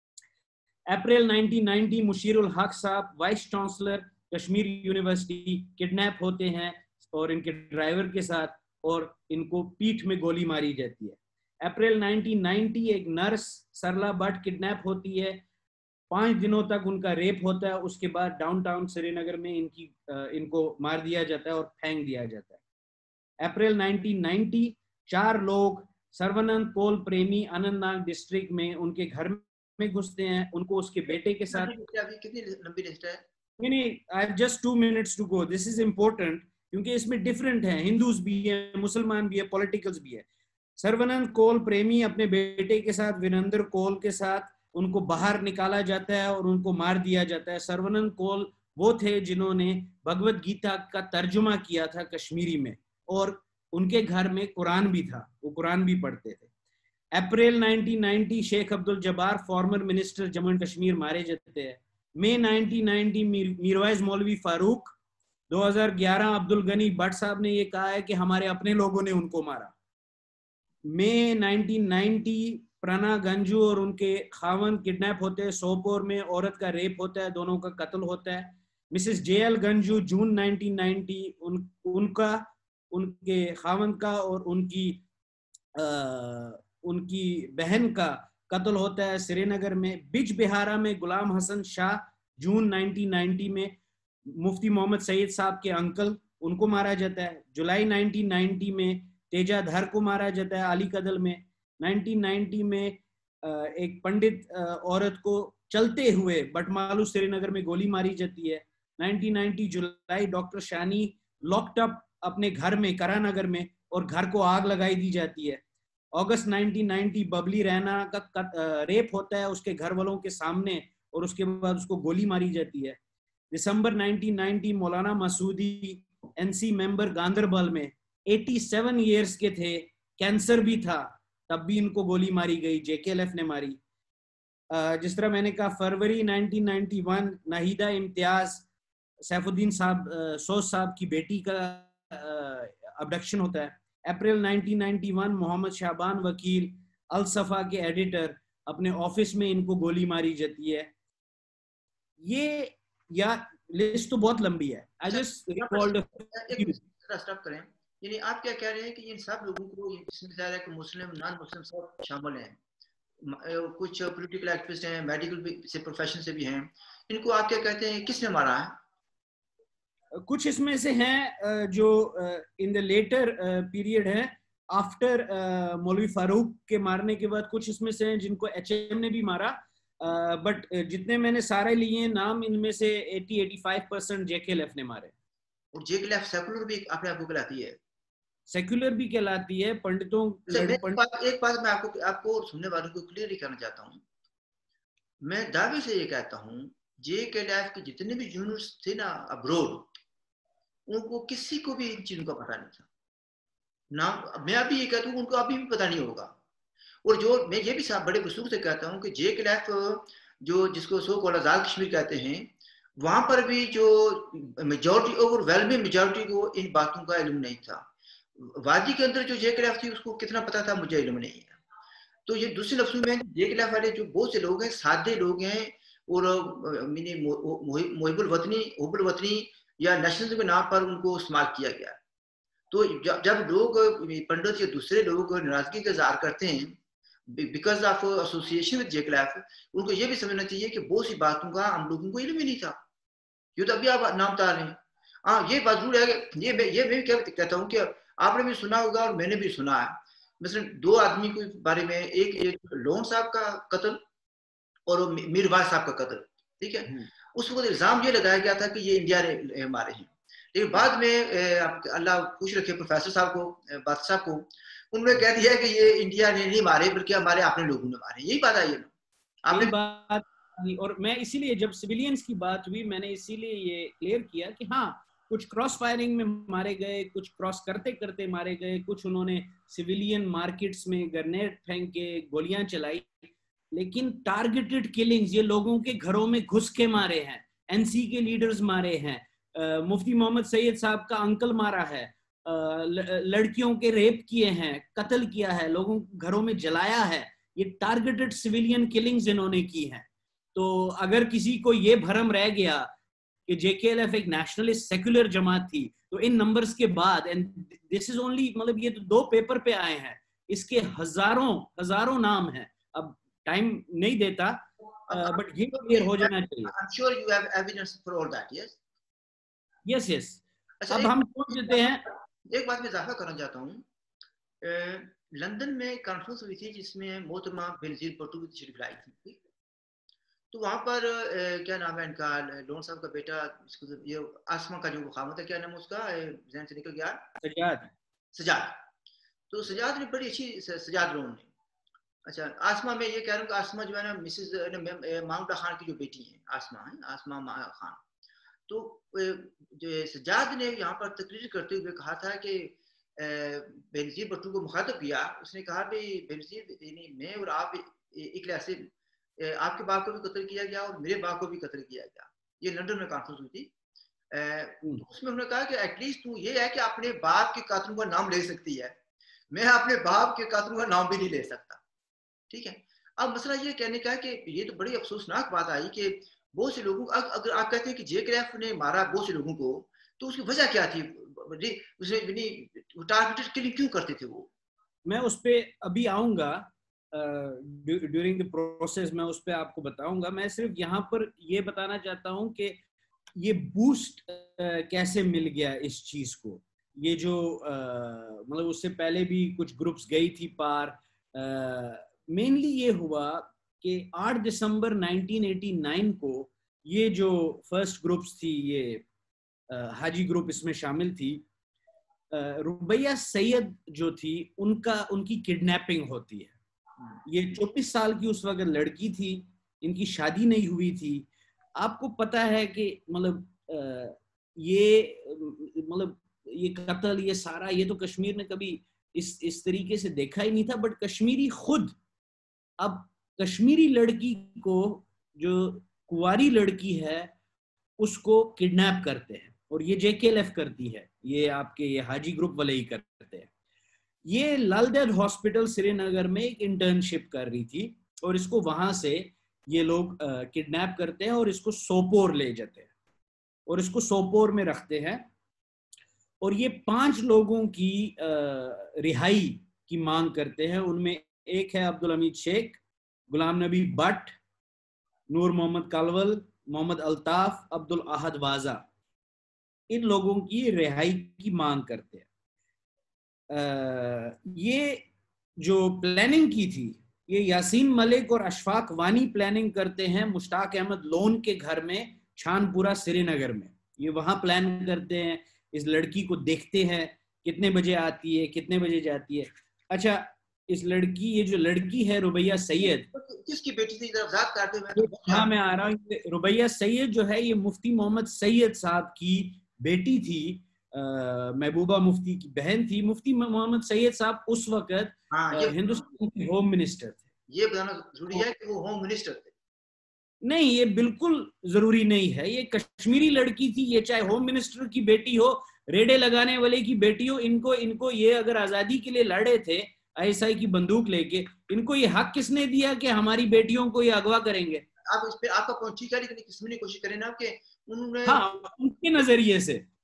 अप्रैल nineteen ninety Mushirul Haq sahab, vice chancellor Kashmir university, kidnap होते हैं और इनके ड्राइवर के साथ, और इनको पीठ में गोली मारी जाती है। अप्रैल नाइनटीन नाइंटी एक नर्स सरला भट्ट किडनैप होती है, पांच दिनों तक उनका रेप होता है, उसके बाद डाउनटाउन श्रीनगर में इनकी इनको मार दिया जाता है और फेंक दिया जाता है। अप्रैल नाइनटीन नाइंटी चार लोग सर्वनंद कोल प्रेमी अनंतनाग डिस्ट्रिक्ट में उनके घर में घुसते हैं, उनको उसके बेटे के साथ। कितनी लंबी लिस्ट है? नहीं, I have just two minutes to go, this is important क्योंकि इसमें डिफरेंट है, हिंदूज भी है, मुसलमान भी है, पॉलिटिकल्स भी है। सर्वनंद कोल प्रेमी अपने बेटे के साथ, वीरेंद्र कोल के साथ, उनको बाहर निकाला जाता है और उनको मार दिया जाता है। सर्वनंद कोल वो थे जिन्होंने भगवत गीता का तर्जुमा किया था कश्मीरी में, और उनके घर में कुरान भी था, वो कुरान भी पढ़ते थे। अप्रैल nineteen ninety Sheikh Abdul Jabbar, former minister Jammu and Kashmir, मारे जाते हैं। मई नाइनटीन नाइंटी मीरवाइज मौलवी फारूक। दो हज़ार ग्यारह अब्दुल गनी भट्ट साहब ने ये कहा है कि हमारे अपने लोगों ने उनको मारा। मई नाइनटीन नाइंटी प्रणा गंजू और उनके खावन किडनैप होते हैं, सोपोर में औरत का रेप होता है, दोनों का कत्ल होता है। मिसेस जे एल गंजू जून नाइनटीन नाइंटी, उन उनका उनके खावन का और उनकी आ, उनकी बहन का कत्ल होता है श्रीनगर में। बिज बिहारा में गुलाम हसन शाह जून नाइनटीन नाइंटी में, मुफ्ती मोहम्मद सईद साहब के अंकल, उनको मारा जाता है। जुलाई नाइनटीन नाइंटी में तेजा धर को मारा जाता है अली कदल में। नाइनटीन नाइंटी में एक पंडित औरत को चलते हुए बटमालू श्रीनगर में गोली मारी जाती है। नाइनटीन नाइंटी जुलाई डॉक्टर शानी लॉक्ड अप अपने घर में करानगर में और घर को आग लगाई दी जाती है। अगस्त नाइनटीन नाइंटी बबली रैना का रेप होता है उसके घर वालों के सामने और उसके बाद उसको गोली मारी जाती है। दिसंबर नाइनटीन नाइंटी मौलाना मसूदी एनसी मेंबर गांधरबल में सत्तासी इयर्स के थे, कैंसर भी था, तब भी इनको गोली मारी गई, जे के एल एफ ने मारी। जिस तरह मैंने कहा, फरवरी nineteen ninety one Nahida Imtiaz, Saifuddin साहब सोज साहब की बेटी का अबडक्शन होता है। अप्रैल nineteen ninety one Mohammad Shaban वकील, अल सफा के एडिटर, अपने ऑफिस में इनको गोली मारी जाती है। ये या लिस्ट तो बहुत लंबी है, आई जस्ट रिकॉल्ड। स्टॉप करें, यानी आप क्या कह रहे हैं कि इन सब लोगों को, इसमें ज़्यादा कि मुस्लिम नॉन मुस्लिम सब शामिल हैं, कुछ पॉलिटिकल एक्टिविस्ट हैं, मेडिकल से प्रोफेशन से भी हैं, इनको आप क्या कहते हैं, किसने मारा है? कुछ इसमें से हैं जो इन द लेटर पीरियड है, आफ्टर मौलवी फारूक के मारने के बाद कुछ इसमें से हैं जिनको एच एम ने भी मारा, बट uh, जितने मैंने सारे लिए नाम, इनमें से अस्सी पचासी परसेंट जे के एल एफ ने मारे। और जे के एल एफ सेकुलर भी अपने आप को कहलाती है, सेक्युलर भी कहलाती है। पंडितों एक बात एक बात मैं आपको आपको और सुनने वालों को क्लियर करना चाहता हूँ। मैं दावे से ये कहता हूँ, जे के एल एफ के जितने भी यूनिट्स थे ना अब्रोड, उनको किसी को भी इन चीजों का पता नहीं था ना। मैं अभी ये कहता हूँ, उनको अभी भी पता नहीं होगा। और जो मैं ये भी बड़े वसूख से कहता हूँ कि जे के एल एफ जो जिसको सो कॉल्ड आजाद कश्मीर कहते हैं, वहां पर भी जो मेजॉरिटी, ओवरवेलमिंग मेजॉरिटी को इन बातों का इल्म नहीं था। वादी के अंदर जो जे के एल एफ थी उसको कितना पता था, मुझे इल्म नहीं है। तो ये दूसरे लफ्जों में जे के एल एफ वाले जो बहुत से लोग हैं, सादे लोग हैं, और मोहिबुल वतनी हुब्बुल वतनी या नेशनलिज्म के नाम पर उनको इस्तेमाल किया गया। तो जब जब लोग पंडित या दूसरे लोग नाराजगी का इजहार करते हैं because of association with J K L F, उनको ये भी समझना चाहिए कि बहुत सी बातों का हम लोगों को इल्म ही नहीं था। ये तो अभी आप नाम बता रहे हैं। हाँ, ये बात जरूर है कि ये मैं ये मैं क्या कहता हूँ कि आपने भी सुना होगा और मैंने भी सुना है, मिसल दो आदमी के बारे में, एक एक लोन साहब का कत्ल और मीरवाज साहब का कत्ल, ठीक है। उस वक्त इल्जाम ये लगाया गया था कि ये इंडिया ने मारे हैं, लेकिन बाद में अल्लाह खुश रखे प्रोफेसर साहब को, बादशाह को, उन्होंने कह दिया कि ये इंडिया ने नहीं मारे बल्कि हमारे अपने लोगों ने मारे। यही बात आई है ना आपने बात। और मैं इसीलिए जब सिविलियंस की बात हुई मैंने इसीलिए ये क्लियर किया कि हाँ, कुछ क्रॉस फायरिंग में मारे गए, कुछ क्रॉस करते करते मारे गए, कुछ उन्होंने सिविलियन मार्केट्स में ग्रेनेड फेंक के गोलियां चलाई, लेकिन टारगेटेड किलिंग्स, ये लोगों के घरों में घुस के मारे हैं, एनसी के लीडर्स मारे हैं, मुफ्ती मोहम्मद सैयद साहब का अंकल मारा है, लड़कियों के रेप किए हैं, कत्ल किया है, लोगों घरों में जलाया है। ये टारगेटेड सिविलियन किलिंग्स इन्होंने की हैं। तो अगर किसी को ये भ्रम रह गया कि जे के एल एफ एक नेशनलिस्ट सेक्युलर जमात थी, तो इन नंबर्स के बाद, एंड दिस इज ओनली, मतलब ये तो दो पेपर पे आए हैं, इसके हजारों हजारों नाम हैं। अब टाइम नहीं देता, बट uh, ये क्लियर हो जाना चाहिए। I'm sure you have evidence for all that, yes? Yes, yes. अच्छा, अब हम छोड़ देते हैं। एक बात में इजाफा करना चाहता हूँ, लंदन में कॉन्फ्रेंस हुई थी जिसमें मोहतरमा बेनजीर भुट्टो भी तशरीफ लाई थी, तो वहाँ पर ए, क्या नाम है इनका, लोन साहब का बेटा, ये आसमा का जो मुखामत है, क्या नाम उसका, जहन से निकल गया, सजाद। सजाद। तो सजाद ने बड़ी अच्छी, सजाद लोन ने, अच्छा आसमा, मैं ये कह रहा हूँ कि आसमा जो है ना, मिसेस माउंटा खान की जो बेटी है, आसमा है, आसमा खान। तो जो सजाद ने यहाँ पर तकरीर करते हुए कहा था कि बेनजीर भुट्टो को मुखातब किया, उसने कहा भाई बेनजीर, मैं और आप एक लिहाज से आपके बाप को भी कत्ल किया गया और मेरे बाप को भी कत्ल किया गया। ये लंदन में कॉन्फ्रेंस हुई थी, तो उसमें उन्होंने कहा कि एटलीस्ट तू ये है कि अपने बाप के कातलों का नाम ले सकती है, मैं अपने बाप के कातलों का नाम भी नहीं ले सकता, ठीक है। अब मसला ये कहने का है कि ये तो बड़ी अफसोसनाक बात आई कि बहुत से लोगों, अगर आप कहते हैं कि जे के एल एफ ने मारा बहुत से लोगों को, तो उसकी वजह क्या थी, टारगेटेड किलिंग क्यों करते थे वो? मैं उस पे अभी आऊंगा, ड्यूरिंग द प्रोसेस मैं उस पे आपको बताऊंगा। मैं सिर्फ यहाँ पर ये बताना चाहता हूँ कि ये बूस्ट uh, कैसे मिल गया इस चीज को। ये जो uh, मतलब उससे पहले भी कुछ ग्रुप्स गई थी पार। मेनली uh, ये हुआ कि आठ दिसंबर नाइनटीन एटी नाइन को ये जो फर्स्ट ग्रुप्स थी, ये uh, हाजी ग्रुप इसमें शामिल थी। uh, रुबैया सैयद जो थी, उनका उनकी किडनैपिंग होती है। ये चौबीस साल की उस वक्त लड़की थी, इनकी शादी नहीं हुई थी। आपको पता है कि मतलब ये मतलब ये कत्ल, ये सारा, ये तो कश्मीर ने कभी इस इस तरीके से देखा ही नहीं था। बट कश्मीरी खुद अब कश्मीरी लड़की को, जो कुंवारी लड़की है, उसको किडनैप करते हैं, और ये जे के एल एफ करती है, ये आपके ये हाजी ग्रुप वाले ही करते हैं। ये लालदेद हॉस्पिटल श्रीनगर में एक इंटर्नशिप कर रही थी, और इसको वहां से ये लोग किडनैप करते हैं और इसको सोपोर ले जाते हैं और इसको सोपोर में रखते हैं। और ये पांच लोगों की रिहाई की मांग करते हैं। उनमें एक है अब्दुल हमीद शेख, गुलाम नबी भट्ट, नूर मोहम्मद कालवल, मोहम्मद अल्ताफ, अब्दुल अहद वाजा। इन लोगों की रिहाई की मांग करते हैं। Uh, ये जो प्लानिंग की थी, ये यासीन मलिक और अशफाक वानी प्लानिंग करते हैं मुश्ताक अहमद लोन के घर में, छानपुरा श्रीनगर में। ये वहां प्लान करते हैं, इस लड़की को देखते हैं कितने बजे आती है, कितने बजे जाती है। अच्छा, इस लड़की, ये जो लड़की है रुबैया सैयद, किसकी बेटी थी? करते मैं हाँ मैं आ रहा हूँ। रुबैया सैयद जो है, ये मुफ्ती मोहम्मद सैयद साहब की बेटी थी, महबूबा मुफ्ती की बहन थी। मुफ्ती मोहम्मद सैयद साहब उस वक्त हाँ, हिंदुस्तान के होम मिनिस्टर थे। ये बताना जरूरी है कि वो होम मिनिस्टर थे। नहीं, ये बिल्कुल जरूरी नहीं है। ये कश्मीरी लड़की थी, ये चाहे होम मिनिस्टर की बेटी हो, रेडे लगाने वाले की बेटी हो, इनको इनको ये अगर आजादी के लिए लड़े थे आई एस आई की बंदूक लेके, इनको ये हक किसने दिया कि हमारी बेटियों को ये अगवा करेंगे? आप इस पे आपका पहुंची क्या, लेकिन किसने कोशिश करें ना कि उन्होंने, हाँ, उनके नजरिए से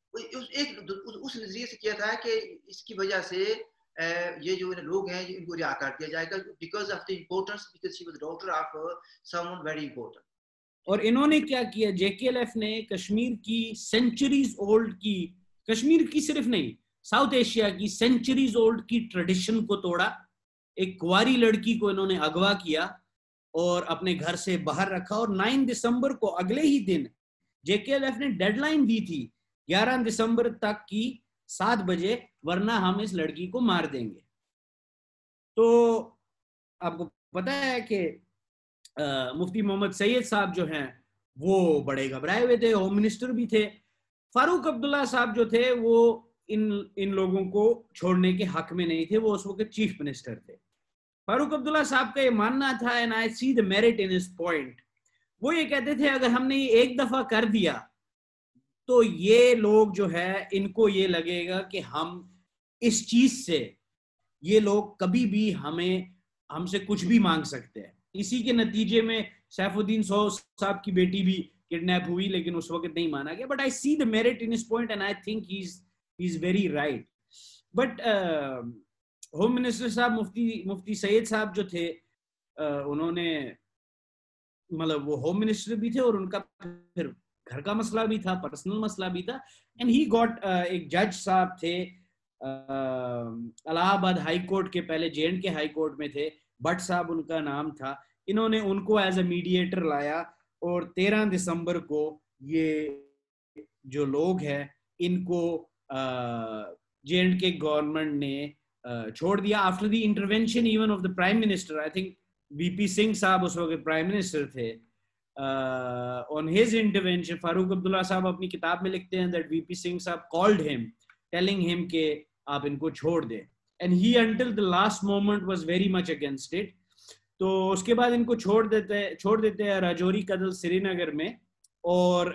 उस एक उस नजरिए से किया था कि इसकी वजह से ये जो लोग हैं इनको रिहा कर दिया जाएगा because of the importance, because she was daughter of someone very important. और इन्होंने क्या किया, जेकेएलएफ ने कश्मीर की सेंचुरीज ओल्ड की, कश्मीर की सिर्फ नहीं साउथ एशिया की सेंचुरीज ओल्ड की ट्रेडिशन को तोड़ा। एक कुंवारी लड़की को इन्होंने अगवा किया और अपने घर से बाहर रखा, और नौ दिसंबर को अगले ही दिन जेकेएलएफ ने डेडलाइन दी थी ग्यारह दिसंबर तक की सात बजे, वरना हम इस लड़की को मार देंगे। तो आपको पता है कि मुफ्ती मोहम्मद सैयद साहब जो हैं वो बड़े घबराए हुए थे, होम मिनिस्टर भी थे। फारूक अब्दुल्ला साहब जो थे वो इन इन लोगों को छोड़ने के हक में नहीं थे, वो उस वक्त चीफ मिनिस्टर थे। फारूक अब्दुल्ला साहब का ये मानना था, and I see the merit in his point, वो ये कहते थे अगर हमने ये एक दफा कर दिया तो ये लोग जो है इनको ये लगेगा कि हम इस चीज से, ये लोग कभी भी हमें हमसे कुछ भी मांग सकते हैं। इसी के नतीजे में सैफुद्दीन सौ साहब की बेटी भी किडनैप हुई, लेकिन उस वक्त नहीं माना गया। But I see the merit in his point and I think he is he is very right. But home minister साहब मुफ्ती मुफ्ती सैयद साहब जो थे, uh, उन्होंने मतलब वो होम मिनिस्टर भी थे और उनका फिर घर का मसला भी था, पर्सनल मसला भी था। एंड ही गॉट, एक जज साहब थे इलाहाबाद हाई कोर्ट के, पहले J and K high court में थे, भट्ट साहब उनका नाम था। इन्होंने उनको एज अ मीडिएटर लाया और तेरह दिसंबर को ये जो लोग हैं इनको जे एंड के गवर्नमेंट ने uh, छोड़ दिया after the intervention even of the prime minister. I think VP Singh साहब उस वक्त प्राइम मिनिस्टर थे। On his intervention, Farooq Abdullah साहब अपनी किताब में लिखते हैं दैट वीपी सिंह साहब कॉल्ड हिम टेलिंग हिम के आप इनको छोड़ दें, and he until the last moment was very much against it. तो उसके बाद इनको छोड़ देते छोड़ देते हैं राजौरी कदल श्रीनगर में, और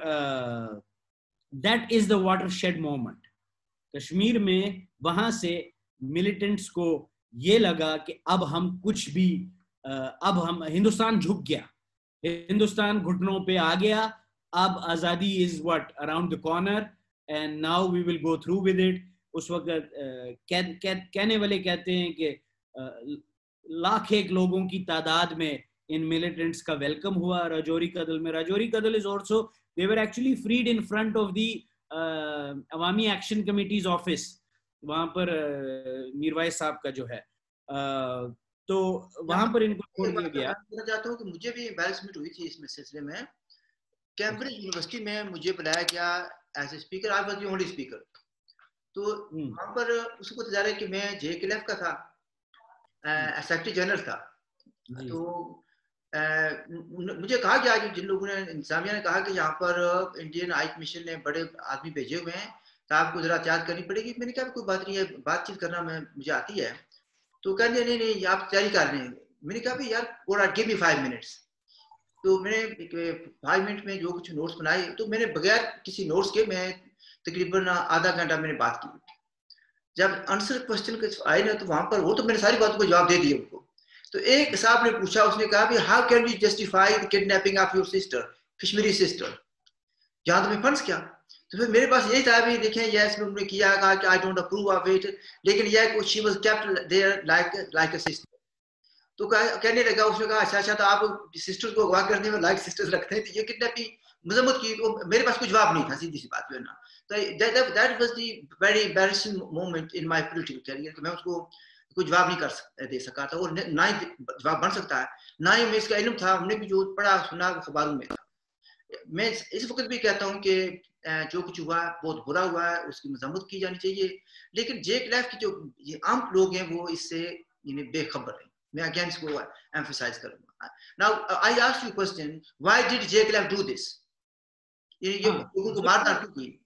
that is the watershed moment Kashmir में। वहां से मिलिटेंट्स को ये लगा कि अब हम कुछ भी, uh, अब हम, हिंदुस्तान झुक गया, हिंदुस्तान घुटनों पे आ गया, अब आजादी is what around the corner and now we will go through with it. उस वक्त uh, कह, कह, कहने वाले कहते हैं कि uh, लाख एक लोगों की तादाद में इन मिलिटेंट्स का वेलकम हुआ राजौरी कदल में। Rajouri Kadal is also, they were actually freed in front of the Awami action committees office, वहां पर uh, मीरवाइज साहब का जो है, uh, तो वहां पर इनको छोड़ दिया गया। मैं चाहता हूँ कि मुझे भी एम्बैरेसमेंट हुई थी इस सिलसिले में। कैम्ब्रिज यूनिवर्सिटी में मुझे बुलाया गया as a speaker, I was the only speaker. तो वहां पर उसको तजारा कि मैं जेकेएलएफ का था, सेक्रेटरी जनरल था। तो आ, मुझे कहा गया कि जिन लोगों ने, इंतजामिया ने कहा कि यहाँ पर इंडियन हाई कमीशन ने बड़े आदमी भेजे हुए हैं तो आपको जरा एहतियात करनी पड़ेगी। मैंने कहा कोई बात नहीं है, बातचीत करना मैं मुझे आती है। तो कहने नहीं नहीं आप तैयारी कर रहे हैं। मैंने कहा भाई यार और गिव मी फाइव मिनट्स। तो मैंने फाइव मिनट में जो कुछ नोट्स बनाए, तो मैंने बगैर किसी नोट्स के मैं तकरीबन आधा घंटा मैंने बात की। जब आंसर क्वेश्चन के आए ना तो वहां पर वो तो मैंने सारी बातों को जवाब दे दिया उनको। तो एक साहब ने पूछा, उसने कहा भी how can you justify the kidnapping of your sister, Kashmiri sister, जहां तुम्हें फंड्स क्या? तो फिर मेरे पास यही था भी देखें यस उन्होंने किया, कहा कि I don't approve of it, लेकिन यह she was kept there like like a sister. तो कहने लगा, उसने कहा अच्छा अच्छा तो आप सिस्टर्स को अगवा करने में लाइक सिस्टर्स रखते हैं, तो ये किडनैपिंग मजम्मत की। तो मेरे पास कोई जवाब नहीं था, सीधी सी बात है ना। तो that that was the very embarrassing moment in my political career कि मैं उसको कोई जवाब नहीं कर दे सका था, और ना ही जवाब बन सकता है, ना ही मैं इसका इल्म था। हमने भी जो पढ़ा सुना अखबारों में था। मैं इस वक्त भी कहता हूँ कि जो कुछ हुआ बहुत बुरा हुआ है, उसकी मजम्मत की जानी चाहिए, लेकिन जेकेएलएफ की जो ये आम लोग हैं वो इससे बेखबर हैं। मैं अगेन इसको एम्फसाइज करूंगा। Now I ask you question, why did JKLF do this? ये ये लोगों को मारना क्यों की?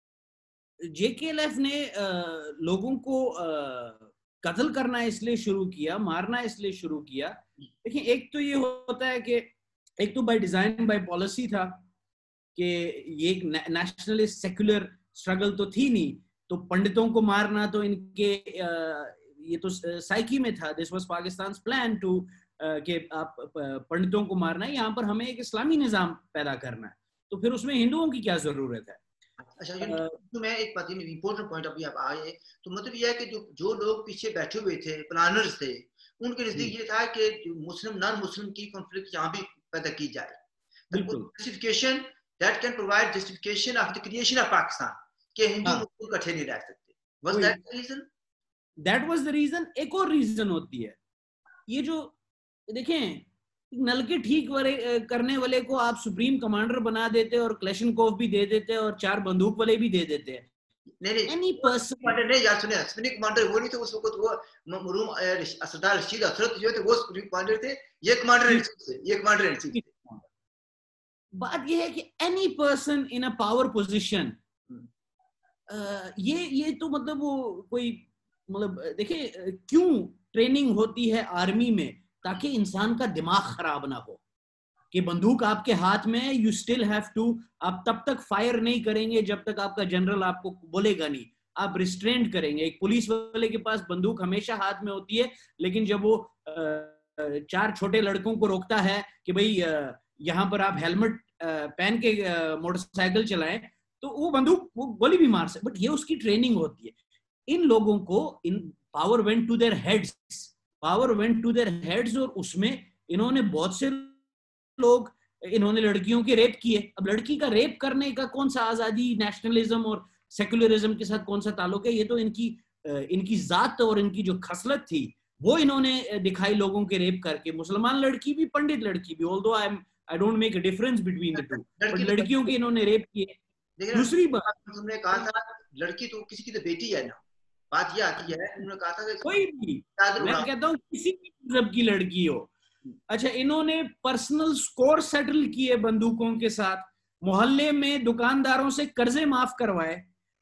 जेकेएलएफ ने लोगों को कत्ल करना इसलिए शुरू किया, मारना इसलिए शुरू किया। देखिए एक तो ये होता है कि एक तो बाय डिजाइन बाय पॉलिसी था कि ये एक नेशनलिस्ट सेक्युलर स्ट्रगल तो थी नहीं, तो पंडितों को मारना तो इनके ये तो साइकी में था। This was Pakistan plan to कि आप पंडितों को मारना है, यहाँ पर हमें एक इस्लामी निजाम पैदा करना है, तो फिर उसमें हिंदुओं की क्या जरूरत है? अच्छा, तो मैं एक बात इम्पोर्टेंट पॉइंट अभी आप आए, तो मतलब ये है कि जो जो लोग पीछे बैठे हुए थे, प्लानर्स थे, उनके नजदीक ये था कि मुस्लिम नॉन मुस्लिम की कॉन्फ्लिक्ट यहाँ भी पैदा की जाए, बिल्कुल, justification that can provide justification of the creation of Pakistan, कि हिंदू मुस्लिम इकट्ठे नहीं रह सकते। Was that the reason? That was the reason. एक और रीजन होती है, ये जो देखें, नल के ठीक वाले करने वाले को आप सुप्रीम कमांडर बना देते और क्लेशनकोव भी दे देते और चार बंदूक वाले भी दे देते हैं। नहीं नहीं, एनी पर्सन कमांडर नहीं, यार सुनिए, सुप्रीम कमांडर वो नहीं थे उस वक्त, वो मरहूम सरदार रशीद हसरत जो थे वो सुप्रीम कमांडर थे, ये कमांडर इन चीफ थे, ये कमांडर इन चीफ थे। बात ये है कि any person in a power position, ये ये तो मतलब वो कोई मतलब देखिए क्यों ट्रेनिंग होती है आर्मी में, ताकि इंसान का दिमाग खराब ना हो, कि बंदूक आपके हाथ में है, यू स्टिल हैव टू, आप तब तक फायर नहीं करेंगे जब तक आपका जनरल आपको बोलेगा नहीं, आप रिस्ट्रेंट करेंगे। एक पुलिस वाले के पास बंदूक हमेशा हाथ में होती है, लेकिन जब वो चार छोटे लड़कों को रोकता है कि भाई यहाँ पर आप हेलमेट पहन के मोटरसाइकिल चलाएं, तो वो बंदूक वो गोली भी मार सकते, बट ये उसकी ट्रेनिंग होती है। इन लोगों को in power went to their heads, power went to their heads, और उसमें इन्होंने बहुत से लोग, इन्होंने लड़कियों के रेप किए। अब लड़की का रेप करने का कौन सा आजादी, नेशनलिज्म और सेक्युलरिज्म के साथ कौन सा ताल्लुक है? ये तो इनकी इनकी जात और इनकी जो खसलत थी वो इन्होंने दिखाई लोगों के रेप करके। मुसलमान लड़की भी, पंडित लड़की भी, although I am I don't make a difference between the two, but लड़कियों की इन्होंने रेप किए। दूसरी बात, तुमने कहा था लड़की तो किसी की तो बेटी है ना, बात ये आती है, उन्होंने कहा था कि कोई भी, मैं कहता हूँ किसी भी मजहब की लड़की हो। अच्छा, इन्होंने पर्सनल स्कोर सेटल किए बंदूकों के साथ, मोहल्ले में दुकानदारों से कर्जे माफ करवाए,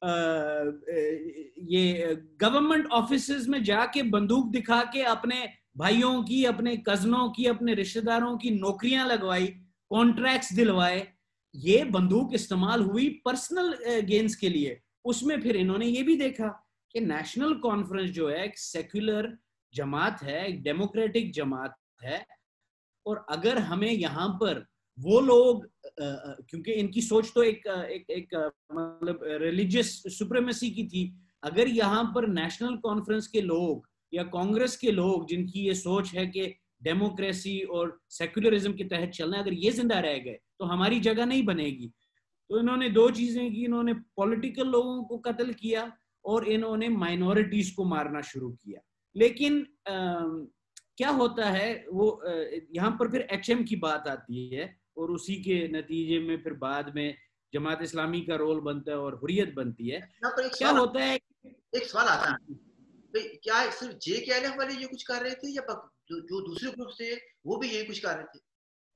ये गवर्नमेंट ऑफिसेज में जाके बंदूक दिखा के अपने भाइयों की, अपने कजनों की, अपने रिश्तेदारों की नौकरियां लगवाई, कॉन्ट्रैक्ट्स दिलवाए। ये बंदूक इस्तेमाल हुई पर्सनल गेन्स के लिए। उसमें फिर इन्होंने ये भी देखा कि नेशनल कॉन्फ्रेंस जो है एक सेक्युलर जमात है, एक डेमोक्रेटिक जमात है, और अगर हमें यहाँ पर वो लोग, क्योंकि इनकी सोच तो एक एक एक मतलब रिलीजियस सुप्रीमेसी की थी, अगर यहाँ पर नेशनल कॉन्फ्रेंस के लोग या कांग्रेस के लोग जिनकी ये सोच है कि डेमोक्रेसी और सेक्युलरिज्म के तहत चलना, अगर ये जिंदा रह गए तो हमारी जगह नहीं बनेगी। तो इन्होंने दो चीजें की, इन्होंने पॉलिटिकल लोगों को कत्ल किया और इन्होंने माइनॉरिटीज को मारना शुरू किया। लेकिन आ, क्या होता है वो, यहाँ पर फिर एचएम की बात आती है और उसी के नतीजे में फिर बाद में जमात इस्लामी का रोल बनता है और हुर्रियत बनती है। क्या होता है, एक सवाल आता है, क्या सिर्फ जे के एल एफ वाले ये कुछ कर रहे थे या जो, जो दूसरे ग्रुप थे वो भी यही कुछ कर रहे थे?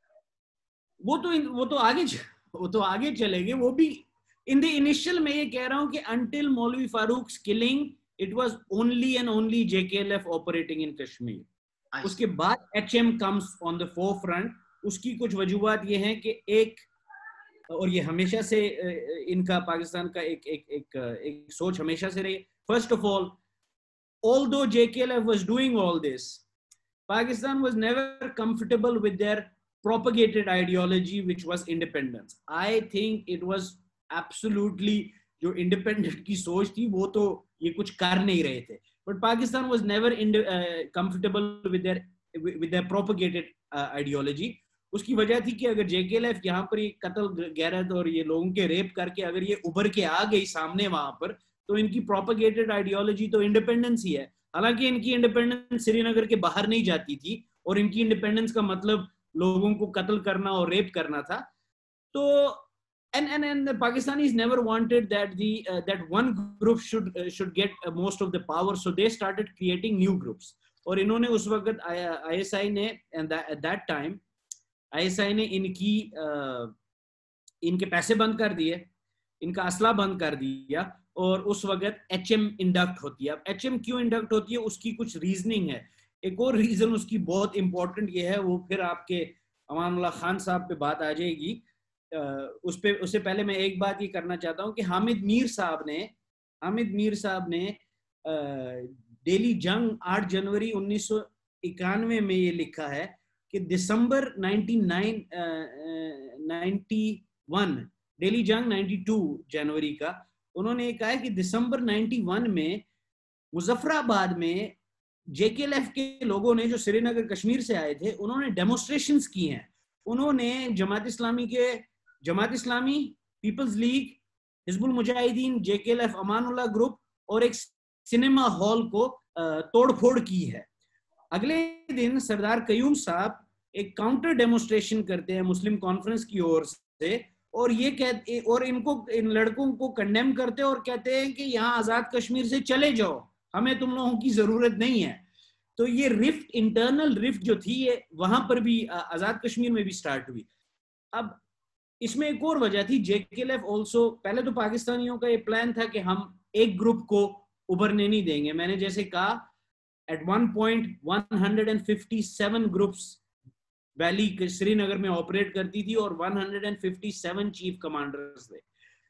वो तो वो तो आगे वो तो आगे चलेंगे। वो भी इन द इनिशियल में ये कह रहा हूं कि until Maulvi Farooq killing it was only and only J K L F operating in Kashmir. उसके बाद HM comes on the forefront. उसकी कुछ वजूहात ये हैं कि एक, और ये हमेशा से इनका पाकिस्तान का एक एक एक, एक सोच हमेशा से रही, first of all, although J K L F was doing all this, Pakistan was never comfortable with their propagated ideology, which was independence. I think it was absolutely, जो independent की सोच थी वो तो ये कुछ कर नहीं रहे थे, but Pakistan was never in, uh, comfortable with their with their propagated uh, ideology. उसकी वजह थी कि अगर J K L F यहाँ पर ये कत्ल गैरत और ये लोगों के रेप करके अगर ये उभर के आ गई सामने वहां पर, तो इनकी प्रोपेगेटेड आइडियोलॉजी तो इंडिपेंडेंस ही है। हालांकि इनकी इंडिपेंडेंस श्रीनगर के बाहर नहीं जाती थी और इनकी इंडिपेंडेंस का मतलब लोगों को कत्ल करना और रेप करना था। तो and and and the Pakistanis never wanted that the uh, that one group should uh, should get uh, most of the power, so they started creating new groups. और इन्होंने उस वक्त I S I ने and that, at that time I S I ने इनकी uh, इनके पैसे बंद कर दिए, इनका असला बंद कर दिया, और उस वक्त एचएम इंडक्ट होती है। अब एचएम क्यों इंडक्ट होती है उसकी कुछ रीजनिंग है। एक और रीजन उसकी बहुत इंपॉर्टेंट ये है, वो फिर आपके अमानुल्लाह खान साहब पे बात आ जाएगी। उस पे उससे पहले मैं एक बात ये करना चाहता हूँ कि हामिद मीर साहब ने हामिद मीर साहब ने डेली जंग आठ जनवरी उन्नीस सौ इक्यानवे में ये लिखा है कि दिसंबर नाइनटी वन डेली जंग बानवे जनवरी का, उन्होंने कहा है कि दिसंबर इक्यानवे में मुजफ्फराबाद में जेकेएलएफ के लोगों ने, जो श्रीनगर कश्मीर से आए थे, उन्होंने डेमोन्स्ट्रेशंस की हैं। उन्होंने जमात इस्लामी के Jamaat Islami, people's league, Hizbul Mujahideen, JKLF, Amanullah group और एक सिनेमा हॉल को तोड़फोड़ की है। अगले दिन सरदार कयूम साहब एक काउंटर डेमोन्स्ट्रेशन करते हैं मुस्लिम कॉन्फ्रेंस की ओर से, और ये कहते और इनको इन लड़कों को कंडेम करते हैं और कहते हैं कि यहाँ आजाद कश्मीर से चले जाओ, हमें तुम लोगों की जरूरत नहीं है। तो ये रिफ्ट, इंटरनल रिफ्ट जो थी, ये वहां पर भी आजाद कश्मीर में भी स्टार्ट हुई। अब इसमें एक और वजह थी, जेकेएलएफ ऑल्सो, पहले तो पाकिस्तानियों का ये प्लान था कि हम एक ग्रुप को उभरने नहीं देंगे। मैंने जैसे कहा, at one point one hundred fifty seven groups valley Srinagar में ऑपरेट करती थी और one hundred fifty seven chief commanders थे।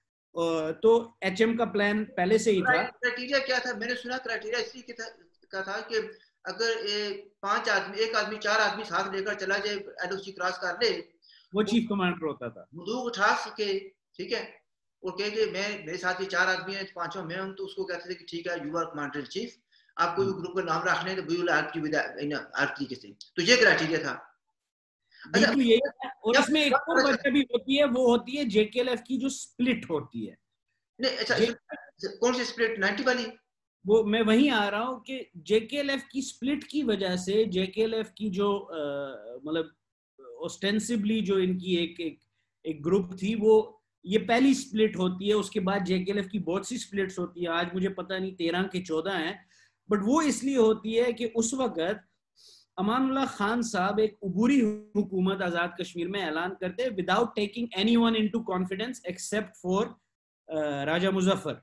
तो एचएम का प्लान पहले से ही था। क्राइटेरिया क्या था? मैंने सुना क्राइटेरिया इसलिए का था कि अगर एक पांच आदमी एक आदमी चार आदमी साथ लेकर चला जाए, एलओसी क्रॉस कर ले, वो चीफ कमांडर होता था। बंदूक उठा सके, ठीक है, और कहे कि मैं मेरे साथ ही चार आदमी हैं, पांचों मैं हूं, तो उसको कहते थे कि ठीक है, you are commander in chief, आप कोई ग्रुप का नाम रखने तो we will help you with हर तरीके से। तो ये क्राइटेरिया था। बिल्कुल यही है। और इसमें एक और वजह भी होती है, वो होती है जेकेएलएफ की जो स्प्लिट होती है। नहीं, अच्छा, कौन सी स्प्लिट? नाइंटी वाली? वो मैं वहीं आ रहा हूँ कि जेकेएलएफ की स्प्लिट की वजह से जेकेएलएफ की जो मतलब ऑस्टेंसिबली जो इनकी एक एक एक ग्रुप थी, वो ये पहली स्प्लिट होती है। उसके बाद जेकेएलएफ की बहुत सी स्प्लिट्स होती है, आज मुझे पता नहीं तेरह के चौदह हैं, बट वो इसलिए होती है कि उस वक्त अमानुल्लाह खान साहब एक उबूरी हुकूमत आजाद कश्मीर में ऐलान करते हैं, without taking anyone into confidence except for Raja Muzaffar.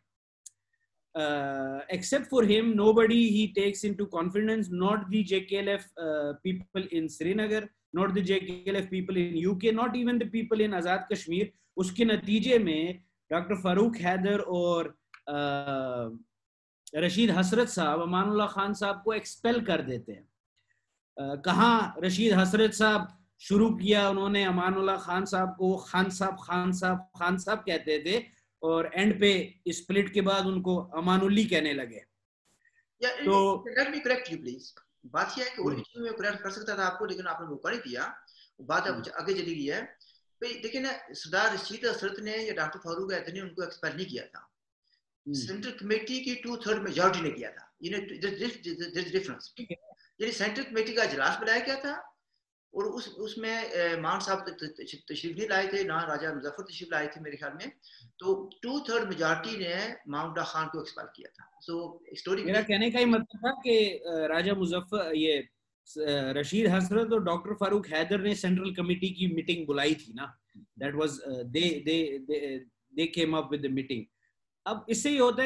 Uh, except for him, nobody he takes into confidence, not the J K L F uh, people in Srinagar, not the J K L F people in U K, not even the people in Azad Kashmir. उसके नतीजे में doctor Farooq Haider और uh, Rashid हसरत साहब अमानुल्लाह खान साहब को expel कर देते हैं। uh, कहाँ रशीद हसरत साहब शुरू किया, उन्होंने अमानुल्लाह खान साहब को खान साहब खान साहब खान साहब कहते थे, और एंड पे स्प्लिट के बाद उनको अमानुल्ली कहने लगे। तो let me correct you please. बात यह है कि ओरिजिनल में करेक्ट कर सकता था आपको, लेकिन आपने मौका नहीं दिया, बात अब आगे चली गई है। भाई देखिए ना, सरदार रशीद हसरत ने या डॉक्टर फारूक हैदर ने उनको एक्सपेल नहीं किया था, सेंट्रल कमेटी की टू थर्ड मेजॉरिटी ने किया था। You know there is difference. यानी सेंट्रल कमेटी का इजलास बुलाया गया था और उस उसमें मान साहब तशरीफ नहीं लाए थे, ना राजा मुजफ्फर तशरीफ लाए थे मेरे ख्याल में। तो टू थर्ड मेजॉरिटी ने माउंटा खान को एक्सपेल किया था। सो स्टोरी मेरा कहने का ही मतलब था कि राजा मुजफ्फर, ये रशीद हसरत और डॉक्टर फारूक हैदर ने सेंट्रल कमेटी की मीटिंग बुलाई थी ना, that was they they they came up with the meeting. अब इससे ये होता है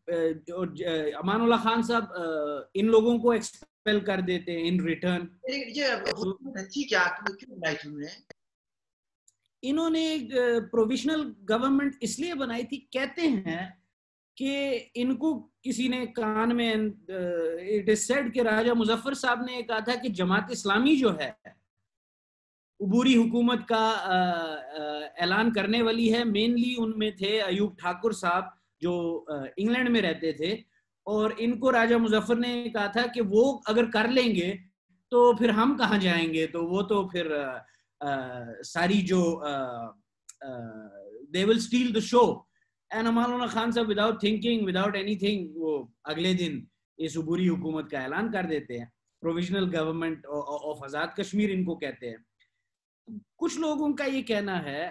कि अमानुल्लाह खान साहब इन लोगों को एक्सपेल कर देते हैं इन रिटर्न। ये क्या क्यों बनाई थी उन्होंने? इन्होंने एक प्रोविजनल गवर्नमेंट इसलिए बनाई थी, कहते हैं कि इनको किसी ने कान में, इट इज सेड कि राजा मुजफ्फर साहब ने कहा था कि जमात इस्लामी जो है उबूरी हुकूमत का ऐलान करने वाली है। मेनली उनमें थे अयूब ठाकुर साहब जो इंग्लैंड में रहते थे, और इनको राजा मुजफ्फर ने कहा था कि वो अगर कर लेंगे तो फिर हम कहाँ जाएंगे, तो वो तो फिर Uh, सारी जो they will steal the show. And Amanullah Khan साहब विदाउट थिंकिंग, विदाउट एनीथिंग, वो अगले दिन इस उबूरी हुकूमत का ऐलान कर देते हैं। Provisional government of Azad Kashmir इनको कहते हैं। कुछ लोगों का ये कहना है,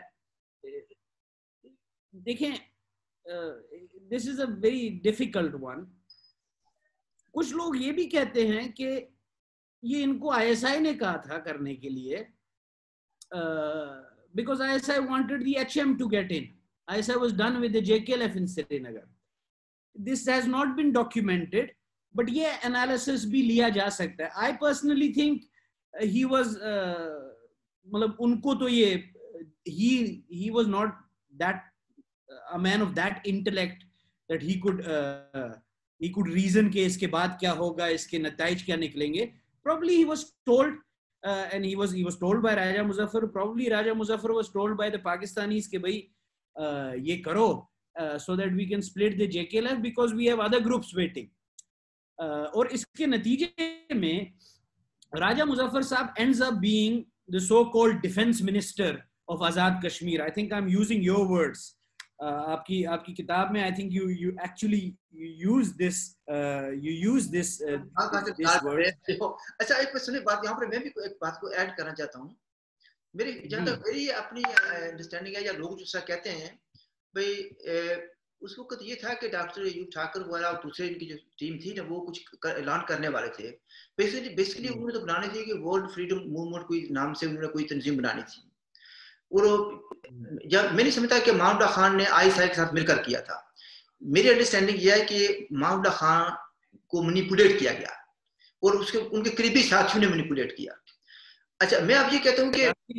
देखें, this is a very difficult one. कुछ लोग ये भी कहते हैं कि ये इनको आईएसआई ने कहा था करने के लिए, Uh, because I S I wanted the H M to get in. I S I was done with the J K L F in Srinagar. This has not been documented, but ये analysis भी लिया जा सकता है. I personally think uh, he was, uh, मतलब उनको तो ये, he he was not that uh, a man of that intellect that he could uh, he could reason के इसके बाद क्या होगा, इसके नताइज क्या निकलेंगे. Probably he was told. Uh, and he was he was told by Raja Muzaffar. Probably Raja Muzaffar was told by the Pakistanis कि भाई uh, ये करो uh, so that we can split the J K L F because we have other groups waiting. uh, और इसके नतीजे में Raja Muzaffar Saab ends up being the so-called defense minister of Azad Kashmir. I think I'm using your words. Uh, आपकी आपकी किताब में I think you you actually you use this uh, you use this uh, this, this word. अच्छा एक सुनिए बात, यहाँ पर मैं भी एक बात को ऐड करना चाहता हूँ. मेरी जहाँ तक मेरी अपनी अंडरस्टैंडिंग है या लोग जो सा कहते हैं भाई उस वक्त ये था कि डॉक्टर अयूब ठाकुर वाला और दूसरे इनकी जो टीम थी ना वो कुछ कर, ऐलान करने वाले थे. बेसिकली बेसिकली उन्होंने तो बनानी थी कि वर्ल्ड फ्रीडम मूवमेंट कोई नाम से उन्होंने कोई तंजीम बनानी थी. और जब मैंने समझता कि माउंटा खान ने आईएसआई के साथ मिलकर किया था. मेरी अंडरस्टैंडिंग यह है कि माउंटा खान को मैनिपुलेट किया गया और उसके उनके करीबी साथियों ने मैनिपुलेट किया. अच्छा मैं अब ये कहता हूँ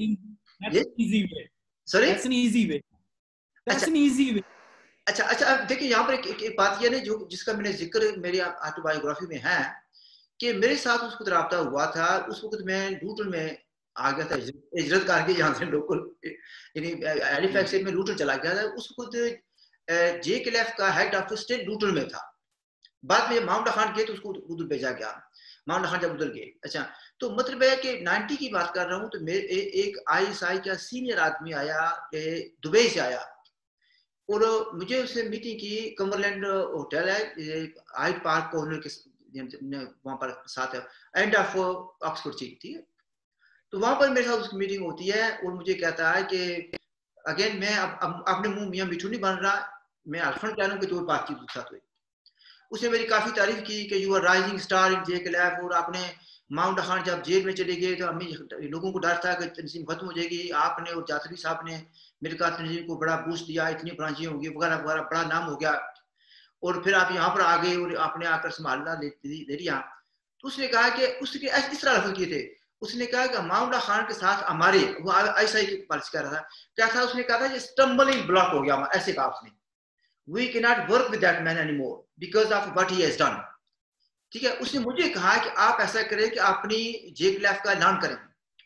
कि sorry that's an easy way that's an easy way अच्छा अच्छा अब देखिए यहाँ पर एक, एक, एक बात यह है जो जिसका मैंने जिक्र मेरी ऑटोबायोग्राफी में है कि मेरे साथ उसको रब्ता हुआ था. उस वक्त मैं लूटन में आ गया था हिजरत करके यहाँ से लोकल यानी हैलिफैक्स से मैं लूटन चला गया था. उस वक्त जे के एल एफ का हेड ऑफिस स्टेट लूटन में था. बाद में माउंटा खान गए तो उसको उधर भेजा गया. माउंटा खान जब उधर गए अच्छा तो मतलब है कि नब्बे की बात कर रहा हूँ तो मेरे एक आईएसआई का सीनियर आदमी आया दुबई से आया और मुझे उससे मीटिंग की. कमरलैंड होटल है हाइड पार्क कॉर्नर के वहाँ पर साथ है एंड ऑफ ऑक्सफोर्ड सिटी. ठीक है तो वहाँ पर मेरे साथ उसकी मीटिंग होती है और मुझे कहता है कि अगेन मैं अब, अब अपने मुंह मियाँ मिठू नहीं बन रहा, मैं अल्फंड कह रहा हूँ कि तो बातचीत उसके साथ हुई. उसने मेरी काफ़ी तारीफ की कि you are rising star in J K L F. और आपने माउंटा खान जब जेल में चले गए तो हमें लोगों को डर था कि तंजीम खत्म हो जाएगी. आपने और जातरी साहब ने मेरे का तंजीम को बड़ा बूस्ट दिया, इतनी ब्रांचें होंगी वगैरह वगैरह, बड़ा नाम हो गया. और फिर आप यहाँ पर आ गए और आपने आकर संभालना दे दिया. तो उसने कहा कि उसके इस तरह लफ्ज़ किए थे. उसने कहा कि माउंटा खान के साथ हमारे वो आईएसआई की पॉलिसी कर रहा था क्या था. उसने कहा था ये स्टम्बलिंग ब्लॉक हो गया. ऐसे कहा उसने we cannot work with that man anymore because of what he has done. ठीक है उसने मुझे कहा कि आप ऐसा करें कि अपनी जे के एल एफ का ऐलान करें.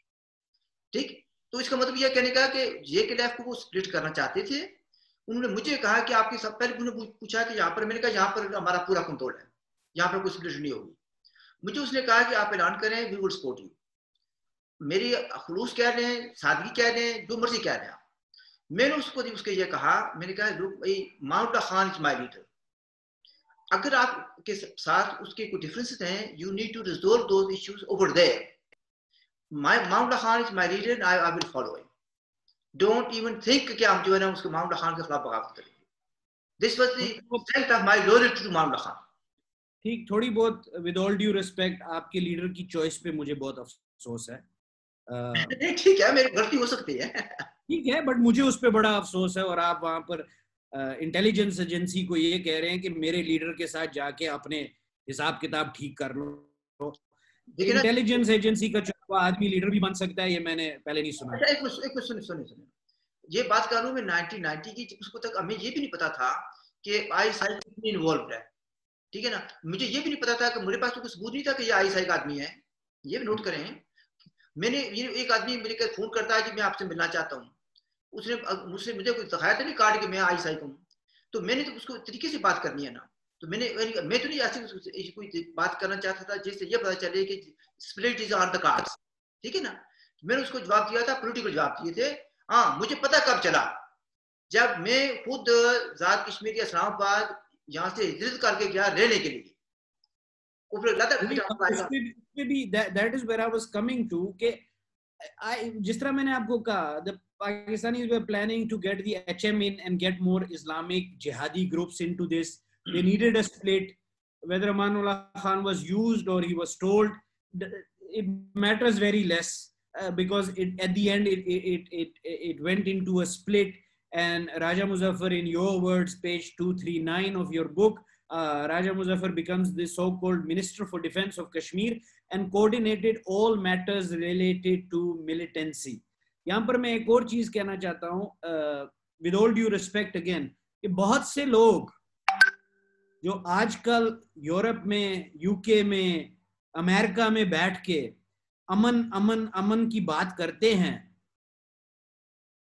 ठीक तो इसका मतलब यह कहने का कि जे के एल एफ को वो स्प्लिट करना चाहते थे. उन्होंने मुझे कहा कि आपकी सब पहले उन्होंने पूछा कि यहाँ पर, मैंने कहा यहाँ पर हमारा पूरा कंट्रोल है, यहाँ पर कोई स्प्लिट नहीं होगी. मुझे उसने कहा कि आप ऐलान करें, वी विल सपोर्ट यू. मेरी खुलूस कह रहे हैं, सादगी कह रहे हैं, जो मर्जी कह रहे हैं. मैंने उसको उसके ये कहा, मैंने कहा लुक भाई माउंटा खान इज माय लीडर. अगर आपके साथ उसके कोई डिफरेंसेस हैं you need to resolve those issues over there. My माउंटा Khan is my leader, I I will follow him. Don't even think कि हम जो है ना उसको माउंटा खान के खिलाफ बगावत करेंगे. This was the strength of my loyalty to माउंटा खान. ठीक थोड़ी बहुत विद ऑल ड्यू रिस्पेक्ट आपके लीडर की चॉइस पे मुझे बहुत अफसोस है. ठीक है मेरी गलती हो सकती है ठीक है बट मुझे उस पर बड़ा अफसोस है. और आप वहां पर इंटेलिजेंस एजेंसी को ये कह रहे हैं कि मेरे लीडर के साथ जाके अपने हिसाब किताब ठीक कर लो. इंटेलिजेंस एजेंसी का चुना हुआ आदमी लीडर भी बन सकता है, ये मैंने पहले नहीं सुना. एक एक सुनिए सुनिए सुनिए ये बात कर रहा हूँ मैं नाइनटीन नाइंटी की. उसको तक हमें ये भी नहीं पता था कि आईएसआई कितनी इन्वॉल्व है. ठीक है ना, मुझे ये भी नहीं पता था कि मेरे पास तो कुछ सबूत नहीं था कि ये आईएसआई का आदमी है. ये भी नोट करें. मैंने ये एक आदमी मेरे को फोन करता है कि मैं आपसे मिलना चाहता हूँ. उसने मुझसे मुझे कोई दिखाया था नहीं कार्ड कि मैं आईएसआई का हूँ. तो मैंने तो उसको तरीके से बात करनी है ना. तो मैंने मैं तो नहीं ऐसी कोई बात करना चाहता था जिससे ये पता चले कि split is on the cards. ठीक है ना, मैंने उसको जवाब दिया था, पॉलिटिकल जवाब दिए थे. हाँ मुझे पता कब चला जब मैं खुद आजाद कश्मीर या इस्लामाबाद यहाँ से हिजरत करके गया रहने के लिए. That is where I was coming to कि I, जिस तरह मैंने आपको कहा the Pakistanis were planning to get the H M in and get more Islamic jihadi groups into this. They needed a split. Whether Amanullah Khan was used or he was told, it matters very less uh, because it, at the end it, it it it went into a split. And Raja Muzaffar, in your words, page two thirty-nine of your book, uh, Raja Muzaffar becomes the so-called Minister for Defense of Kashmir and coordinated all matters related to militancy. यहाँ पर मैं एक और चीज कहना चाहता हूँ with all due respect again कि बहुत से लोग जो आजकल यूरोप में, यूके में, अमेरिका में बैठ के अमन अमन अमन की बात करते हैं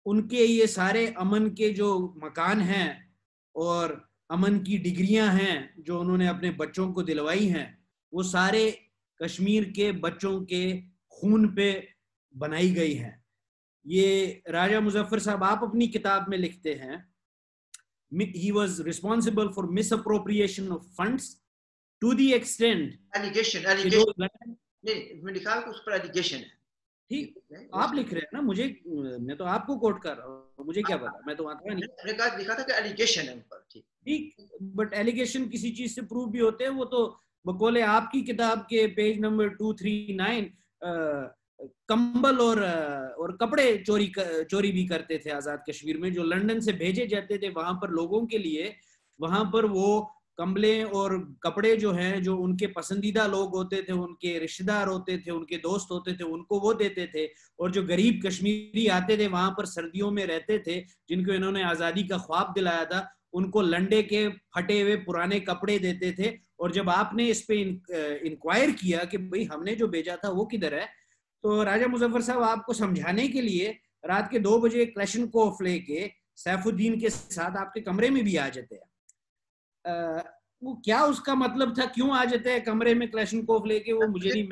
उनके ये सारे अमन के जो मकान हैं और अमन की डिग्रियां हैं जो उन्होंने अपने बच्चों को दिलवाई हैं, वो सारे कश्मीर के बच्चों के खून पे बनाई गई हैं। ये राजा मुजफ्फर साहब आप अपनी किताब में लिखते हैं, he was responsible for misappropriation of funds to the extent allegation allegation नहीं, मैं लिखा कि उस पर एलिगेशन है। ठीक, आप लिख रहे हैं ना, मुझे, मैं तो आपको कोट कर रहा हूँ, मुझे क्या पता, मैं तो वहां था नहीं। मैंने कहा लिखा था कि एलिगेशन है उन पर। ठीक ठीक, बट एलिगेशन किसी चीज से प्रूव भी होते हैं, वो तो बकौले आपकी किताब के page number two three nine कंबल और और कपड़े चोरी चोरी भी करते थे आजाद कश्मीर में, जो लंदन से भेजे जाते थे वहां पर लोगों के लिए। वहां पर वो कंबले और कपड़े जो हैं, जो उनके पसंदीदा लोग होते थे, उनके रिश्तेदार होते थे, उनके दोस्त होते थे, उनको वो देते थे। और जो गरीब कश्मीरी आते थे वहां पर सर्दियों में रहते थे, जिनको इन्होंने आजादी का ख्वाब दिलाया था, उनको लंडे के फटे हुए पुराने कपड़े देते थे। और जब आपने इस पे इंक्वायर किया कि भाई हमने जो भेजा था वो किधर है, तो राजा मुजफ्फर साहब आपको समझाने के लिए रात के दो बजे क्लैशनकोफ लेके सैफुद्दीन के साथ आपके कमरे में भी आ जाते हैं। आ, वो क्या उसका मतलब था, क्यों आ जाते हैं कमरे में क्लैशनकोफ लेके, वो मुझे नहीं, मैं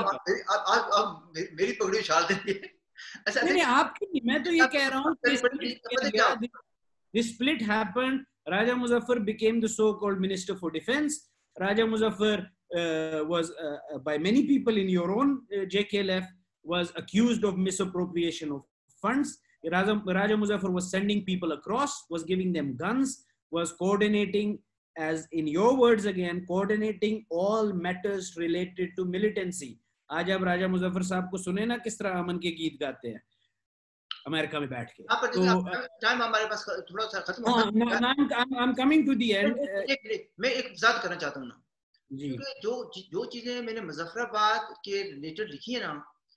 मेरी पगड़ी उछाल देंगे। ऐसा नहीं, आपकी नहीं, मैं तो ये कह रहा हूँ कि this split happened. Raja Muzaffar became the so-called Minister for Defense. Raja Muzaffar uh, was, uh, by many people in your own uh, J K L F, was accused of misappropriation of funds. Raja, Raja Muzaffar was sending people across, was giving them guns, was coordinating, as in your words again, coordinating all matters related to militancy. आज आप राजा मुजफ्फर साहब को सुने ना किस तरह अमन के गीत गाते हैं अमेरिका में बैठ के। तो टाइम हमारे पास थोड़ा सा खत्म हो गया। I am coming to the end. मैं एक बात करना चाहता हूँ ना जी, जो जो चीजें मैंने मुजफ्फराबाद के रिलेटेड लिखी है ना,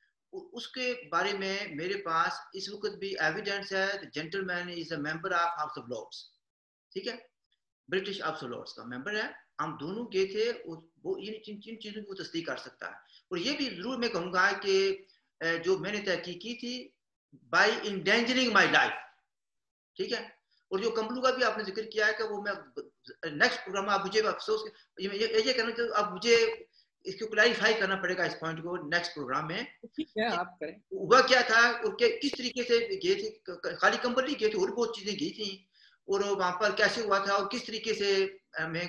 उसके बारे में मेरे पास इस वक्त भी एविडेंस है। The gentleman is a member of House of Lords, ठीक है, ब्रिटिश हाउस ऑफ लॉर्ड्स का मेंबर है। हम दोनों गए थे, वो इन जिन जिन चीजों की वो तस्दीक कर सकता है। और ये भी जरूर मैं कहूँगा कि जो मैंने तहकीक की थी बाय इंडेंजरिंग माय लाइफ, ठीक है। और जो कंबलू का भी आपने जिक्र किया है कि वो मैं नेक्स्ट प्रोग्राम में, आप मुझे अफसोस ये ये कहना चाहिए, अब मुझे इसको क्लैरिफाई करना पड़ेगा इस पॉइंट को नेक्स्ट प्रोग्राम में। ठीक है, आप करें। हुआ क्या था और किस तरीके से गए थे, खाली कंबल नहीं गए थे, और बहुत चीजें गई थी, और वहां पर कैसे हुआ था और किस तरीके से हमें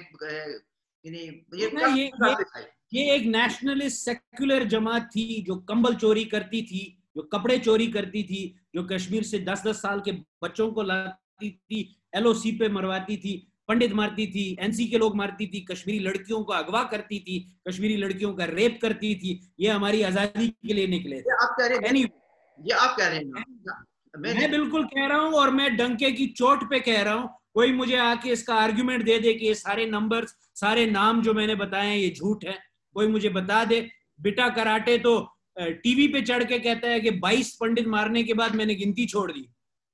ये, ये, ये, ये एक नेशनलिस्ट सेक्युलर जमात थी जो कंबल चोरी करती थी, जो कपड़े चोरी करती थी, जो कश्मीर से दस दस साल के बच्चों को लाती थी, एलओसी पे मरवाती थी, पंडित मारती थी, एनसी के लोग मारती थी, कश्मीरी लड़कियों को अगवा करती थी, कश्मीरी लड़कियों का रेप करती थी। ये हमारी आजादी के लिए निकले थे। आप कह रहे हैं, ये आप कह रहे हैं, मैं, मैं बिल्कुल कह रहा हूँ, और मैं डंके की चोट पे कह रहा हूँ। कोई मुझे आके इसका आर्ग्यूमेंट दे दे कि ये सारे नंबर्स, सारे नाम जो मैंने बताए हैं ये झूठ है, कोई मुझे बता दे। बिटा कराटे तो टीवी पे चढ़ के कहता है कि बाईस पंडित मारने के बाद मैंने गिनती छोड़ दी।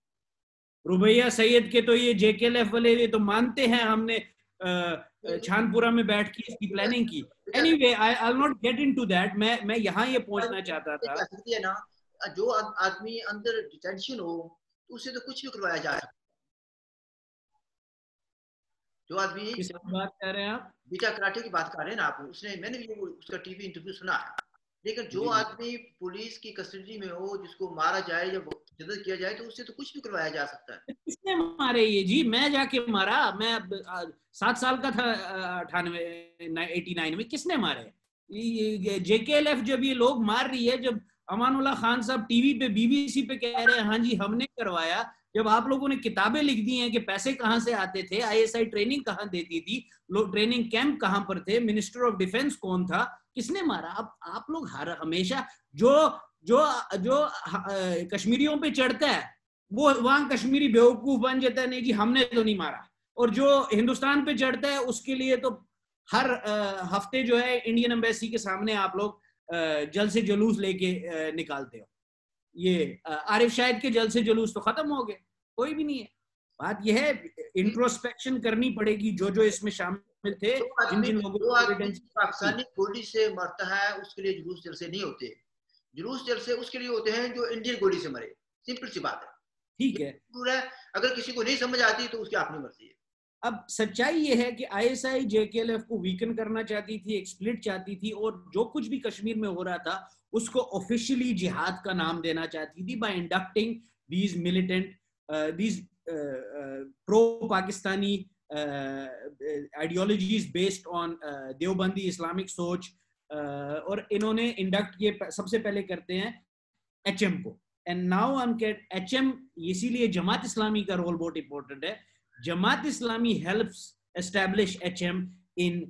रुबैया सैयद के तो ये जेकेएलएफ वाले ये तो मानते हैं हमने छानपुरा में बैठ के इसकी प्लानिंग की। Anyway, I I will not get into that. मैं मैं यहाँ ये पहुंचना चाहता था, ना, जो आदमी अंदर डिटेंशन हो तो उससे तो कुछ भी करवाया जा सकता है। जो आदमी, किस बात कर रहे हैं आप? बीटा कराटे की बात कर रहे हैं ना आप, उसने, मैंने भी उसका टीवी इंटरव्यू सुना है। लेकिन जो आदमी पुलिस की कस्टडी में हो, जिसको मारा जाए या जदत किया जाए, तो उससे तो कुछ भी करवाया जा सकता है। किसने मारे ये जी? मैं जाके मारा, मैं सात साल का था अठानवे एटी नाइन में। किसने मारे? जेकेएलएफ जब ये लोग मार रही है, जब अमानुल्लाह खान साहब टीवी पे बीबीसी पे कह रहे हैं हाँ जी हमने करवाया, जब आप लोगों ने किताबें लिख दी हैं कि पैसे कहां से आते थे, आईएसआई ट्रेनिंग कहां देती थी, लोग ट्रेनिंग कैंप कहां पर थे, मिनिस्टर ऑफ डिफेंस कौन था, किसने मारा? अब आप लोग हर हमेशा जो जो जो कश्मीरियों पे चढ़ता है वो वहां कश्मीरी बेवकूफ बन जाता है, नहीं जी हमने तो नहीं मारा। और जो हिंदुस्तान पे चढ़ता है उसके लिए तो हर हफ्ते जो है इंडियन एम्बेसी के सामने आप लोग जल से जुलूस लेके निकालते हो। ये आरिफ शाहिद के जल से जुलूस तो खत्म हो गए, कोई भी नहीं है। बात यह है, इंट्रोस्पेक्शन करनी पड़ेगी जो जो इसमें शामिल थे, जिन जिन लोगों को पाकिस्तानी गोली से मरता है उसके लिए जुलूस जलसे नहीं होते। जुलूस जलसे उसके लिए होते हैं जो इंडियन गोली से मरे। सिंपल सी बात है। ठीक है, पूरा अगर किसी को नहीं समझ आती तो उसकी अपनी मर्जी है। अब सच्चाई ये है कि आईएसआई जेकेएलएफ को वीकन करना चाहती थी, एक स्प्लिट चाहती थी, और जो कुछ भी कश्मीर में हो रहा था उसको ऑफिशियली जिहाद का नाम देना चाहती थी by inducting these militant these pro Pakistani ideologies based on Deobandi Islamic सोच, uh, और इन्होंने इंडक्ट ये सबसे पहले करते हैं एचएम को। And now I am get HM, इसीलिए जमात इस्लामी का रोल बहुत इंपॉर्टेंट है। Jamaat Islami helps establish HM in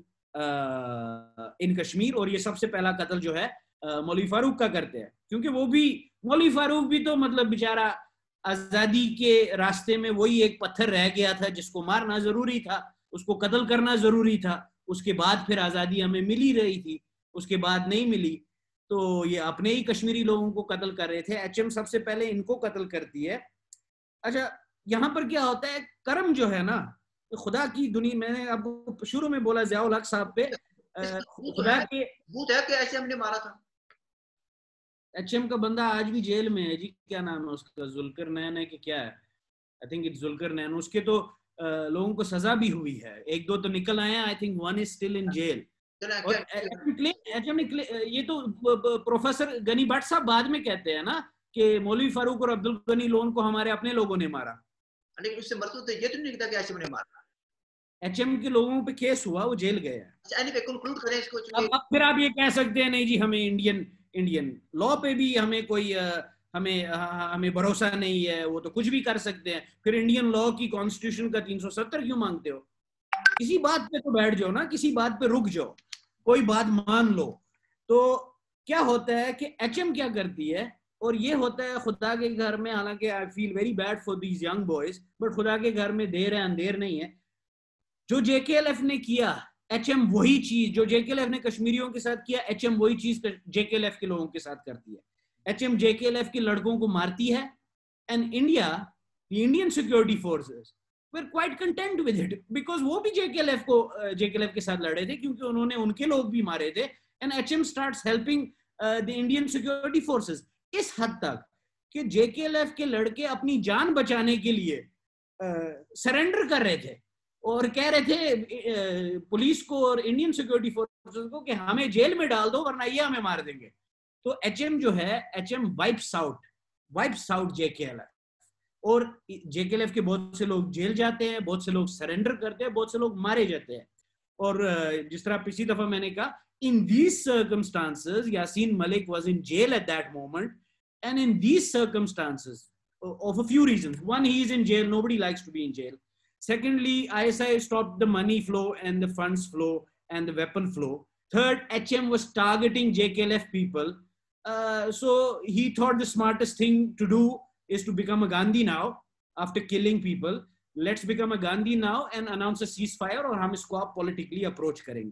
in Kashmir, और ये सबसे पहला कत्ल जो है uh, मौलवी फारूक का करते हैं, क्योंकि वो भी मौलवी फारूक भी तो मतलब बेचारा आजादी के रास्ते में वही एक पत्थर रह गया था जिसको मारना जरूरी था, उसको कत्ल करना जरूरी था। उसके बाद फिर आजादी हमें मिल ही रही थी, उसके बाद नहीं मिली, तो ये अपने ही कश्मीरी लोगों को कत्ल कर रहे थे। एचएम सबसे पहले इनको कत्ल करती है। अच्छा, यहाँ पर क्या होता है, कर्म जो है ना, खुदा की दुनिया, मैंने आपको शुरू में बोला ज़ियाउल हक साहब पे, खुदा के भूत है कि ऐसे हमने मारा था। एचएम का बंदा आज भी जेल में है जी, क्या नाम है उसका, जुल्कर नैन है कि क्या है, आई थिंक इट्स जुल्कर नैन। उसके तो आ, लोगों को सजा भी हुई है, एक दो तो निकल आए हैं, I think one is still in jail. और एचएम निकले, ये तो प्रोफेसर गनी भट्ट साहब बाद में कहते हैं ना कि मौलवी फारूक और अब्दुल गनी लोन को हमारे अपने लोगों ने मारा, लेकिन उससे मरते तो ये तो नहीं लिखता कि एचएम ने मारा। एचएम के लोगों पे केस हुआ, वो जेल गए हैं। एनीवे कंक्लूड करें इसको। अब, अब फिर आप ये कह सकते हैं नहीं जी हमें इंडियन इंडियन लॉ पे भी हमें कोई हमें हमें भरोसा नहीं है, वो तो कुछ भी कर सकते हैं, फिर इंडियन लॉ की कॉन्स्टिट्यूशन का तीन सौ सत्तर क्यों मांगते हो? किसी बात पे तो बैठ जाओ ना, किसी बात पे रुक जाओ, कोई बात मान लो। तो क्या होता है कि एचएम क्या करती है, और ये होता है खुदा के घर में, हालांकि I feel very bad for these young boys, but खुदा के घर में देर है अंधेर नहीं है। जो जेकेएलएफ ने किया, एचएम वही चीज जो जेकेएलएफ ने कश्मीरियों के साथ किया, एचएम वही चीज जेकेएलएफ के लोगों के साथ करती है। एचएम जेकेएलएफ के लड़कों को मारती है, and India, the Indian security forces were quite content with it, because वो भी जेकेएलएफ को जेकेएलएफ के साथ लड़े थे, क्योंकि उन्होंने उनके लोग भी मारे थे। And HM starts helping the Indian security forces इस हद तक कि जेकेएलएफ के लड़के अपनी जान बचाने के लिए सरेंडर uh, कर रहे थे और कह रहे थे पुलिस को और इंडियन सिक्योरिटी फोर्सेस को कि हमें जेल में डाल दो वरना ये हमें मार देंगे। तो एचएम जो है, HM wipes out wipes out JKLF, और जेकेएलएफ के बहुत से लोग जेल जाते हैं, बहुत से लोग सरेंडर करते हैं, बहुत से लोग मारे जाते हैं। और जिस तरह पिछली दफा मैंने कहा, in these circumstances Yasin Malik was in jail at that moment, and in these circumstances of a few reasons, one, he is in jail, nobody likes to be in jail. Secondly, I S I stopped the money flow and the funds flow and the weapon flow. Third, H M was targeting J K L F people. Uh, so he thought the smartest thing to do is to become a Gandhi now after killing people. Let's become a Gandhi now and announce a ceasefire और हम इसको आप politically approach करेंगे।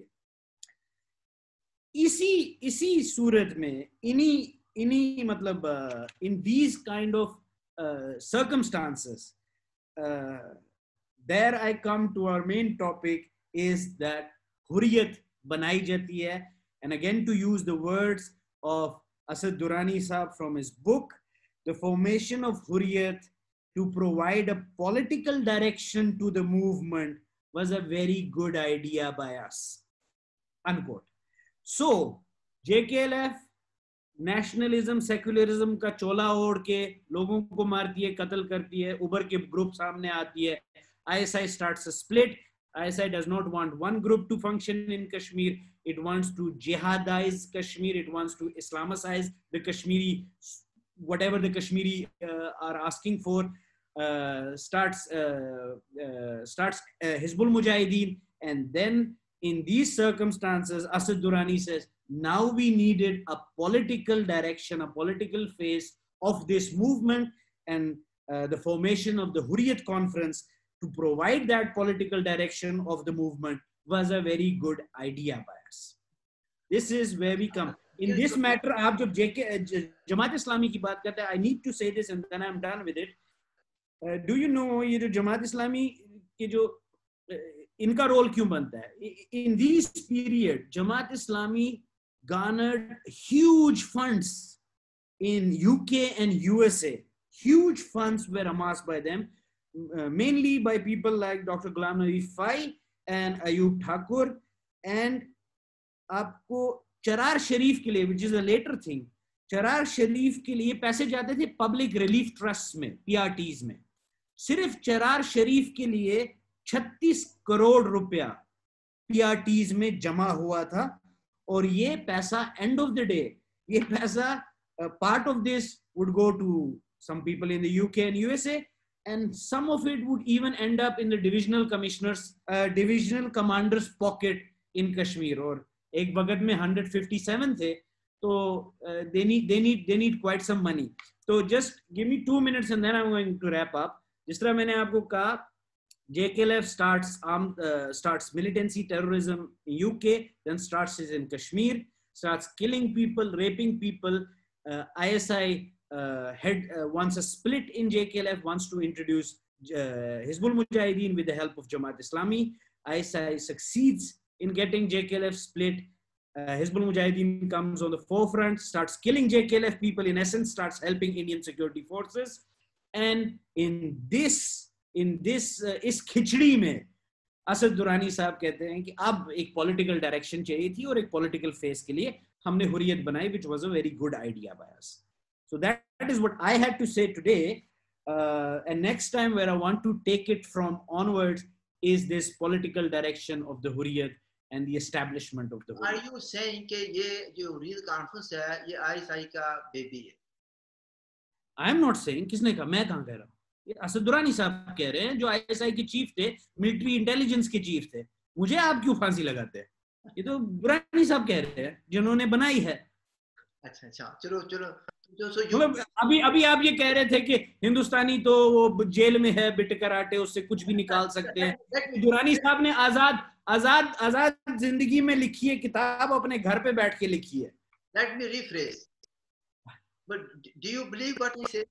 इसी इसी सूरत में इन्हीं इन्हीं मतलब uh, in these kind of uh, circumstances, uh, there I come to our main topic is that Hurriyat बनाई जाती है, and again to use the words of Asad Durrani Sahab from his book, the formation of Hurriyat to provide a political direction to the movement was a very good idea by us, unquote. So J K L F nationalism secularism का चोला ओढ़ के लोगों को मारती है, कत्ल करती है, उभर के ग्रुप सामने आती है। I S I starts a split. I S I does not want one group to function in Kashmir. It wants to jihadize Kashmir. It wants to Islamicize the Kashmiri, whatever the Kashmiri uh, are asking for. Uh, starts uh, uh, starts uh, Hizbul Mujahideen, and then in these circumstances, Asad Durrani says, now we needed a political direction, a political face of this movement, and uh, the formation of the Hurriyat Conference to provide that political direction of the movement was a very good idea by us. This is where we come. In this matter, आप जब J K Jamaat Islami की बात करते हैं, I need to say this and then I'm done with it. Uh, do you know ये जो जमात इस्लामी के जो uh, इनका रोल क्यों बनता है? In this period, Jamaat Islami garnered huge funds in U K and U S A, huge funds were amassed by them, uh, mainly by people like Doctor Ghulam Nabi Fai and Ayub Thakur. And आपको चरार शरीफ के लिए, which is a later thing, Charar शरीफ के लिए पैसे जाते थे public relief trust में, PRTs में. सिर्फ चरार शरीफ के लिए छत्तीस करोड़ रुपया पीआरटीज में जमा हुआ था. और ये पैसा एंड ऑफ द डे, ये पैसा part of this would go to some people in the U K and U S A, and some of it would even end up in the divisional commissioners, uh, divisional commanders pocket in Kashmir. और एक भगत में one hundred fifty-seven थे, तो uh, they need they need they need quite some money. So just give me two minutes and then I'm going to wrap up. जिस तरह मैंने आपको कहा, J K L F starts um, uh, starts militancy terrorism in U K, then starts it in Kashmir, starts killing people, raping people. uh, I S I uh, head uh, wants a split in J K L F, wants to introduce uh, Hizbul Mujahideen with the help of Jamaat Islami. I S I succeeds in getting J K L F split. uh, Hizbul Mujahideen comes on the forefront, starts killing J K L F people, in essence starts helping Indian security forces. And in this in this uh, इस खिचड़ी में असद दुरानी साहब कहते हैं कि अब एक political direction चाहिए थी और एक पॉलिटिकल फेस के लिए हमने हुर्रियत बनाई, which was a very good idea by us. So that, that is what I had to say today. Uh, and next time where I want to take it from onwards is this political direction of the Hurriyat and the establishment of the Hurriyat. Are you saying कि ये जो Hurriyat conference है ये I S I का baby है? I am not saying. किसने कहा? मैं कहाँ कह रहा हूँ? ये असद दुरानी साहब कह रहे हैं, जो I S I के चीफ थे, मिलिट्री इंटेलिजेंस के चीफ थे. मुझे आप क्यों फांसी लगाते हैं? ये तो दुरानी साहब कह रहे हैं जिन्होंने बनाई है. अच्छा अच्छा चलो चलो मतलब अभी अभी आप ये कह रहे थे कि हिंदुस्तानी तो वो जेल में है, बिट कराटे, उससे कुछ भी निकाल सकते हैं. दुरानी साहब ने आजाद आजाद आजाद जिंदगी में लिखी है किताब, अपने घर पे बैठ के लिखी है. Let me rephrase. But do you believe what he said?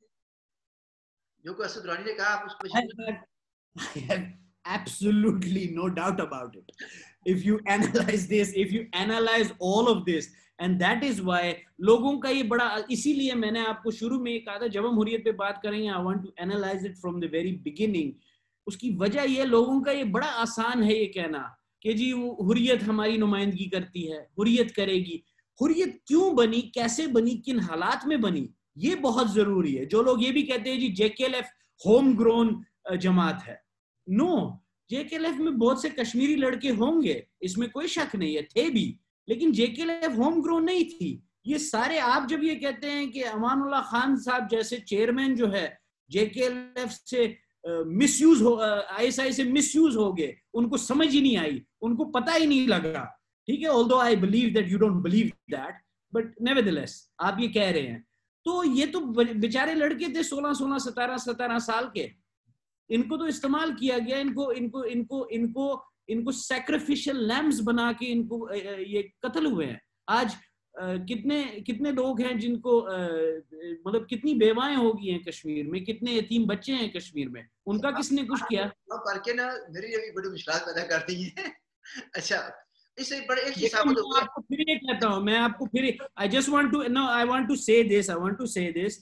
जो को असद दुरानी ने कहा आप उसको I have absolutely no doubt about it. If you analyze this, if you analyze all of this, and that is why लोगों का ये बड़ा, इसीलिए मैंने आपको शुरू में कहा था जब हम हुर्रियत पे बात करेंगे, I want to analyze it from the very beginning. उसकी वजह ये, लोगों का ये बड़ा आसान है ये कहना कि जी वो हुर्रियत हमारी नुमाइंदगी करती है, हुर्रियत करेगी. हुर्रियत क्यों बनी, कैसे बनी, किन हालात में बनी, ये बहुत जरूरी है. जो लोग ये भी कहते हैं जी J K L F home grown जमात है, no, J K L F में बहुत से कश्मीरी लड़के होंगे, इसमें कोई शक नहीं है, थे भी, लेकिन J K L F home grown नहीं थी. ये सारे, आप जब ये कहते हैं कि अमानुल्लाह खान साहब जैसे चेयरमैन जो है J K L F से मिसयूज हो, I S I से मिसयूज हो गए, उनको समझ ही नहीं आई, उनको पता ही नहीं लगा. ठीक है, although I believe that you don't believe that, but nevertheless आप ये कह रहे हैं. तो ये तो बेचारे लड़के थे सोलह सोलह सतारह सतारह साल के, इनको तो इस्तेमाल किया गया, इनको इनको इनको इनको इनको सैक्रिफिशियल लैम्स बना के इनको ये कत्ल हुए हैं. आज कितने कितने लोग हैं जिनको मतलब कितनी बेवाएं हो गई हैं कश्मीर में, कितने यतीम बच्चे हैं कश्मीर में, उनका किसने कुछ किया? करके ना मेरी ये भी बड़ी मुश्किल पैदा कर दी है. अच्छा, इससे बड़े एक चीज आपको फिर ये कहता हूँ मैं आपको फिर I just want to no I want to say this I want to say this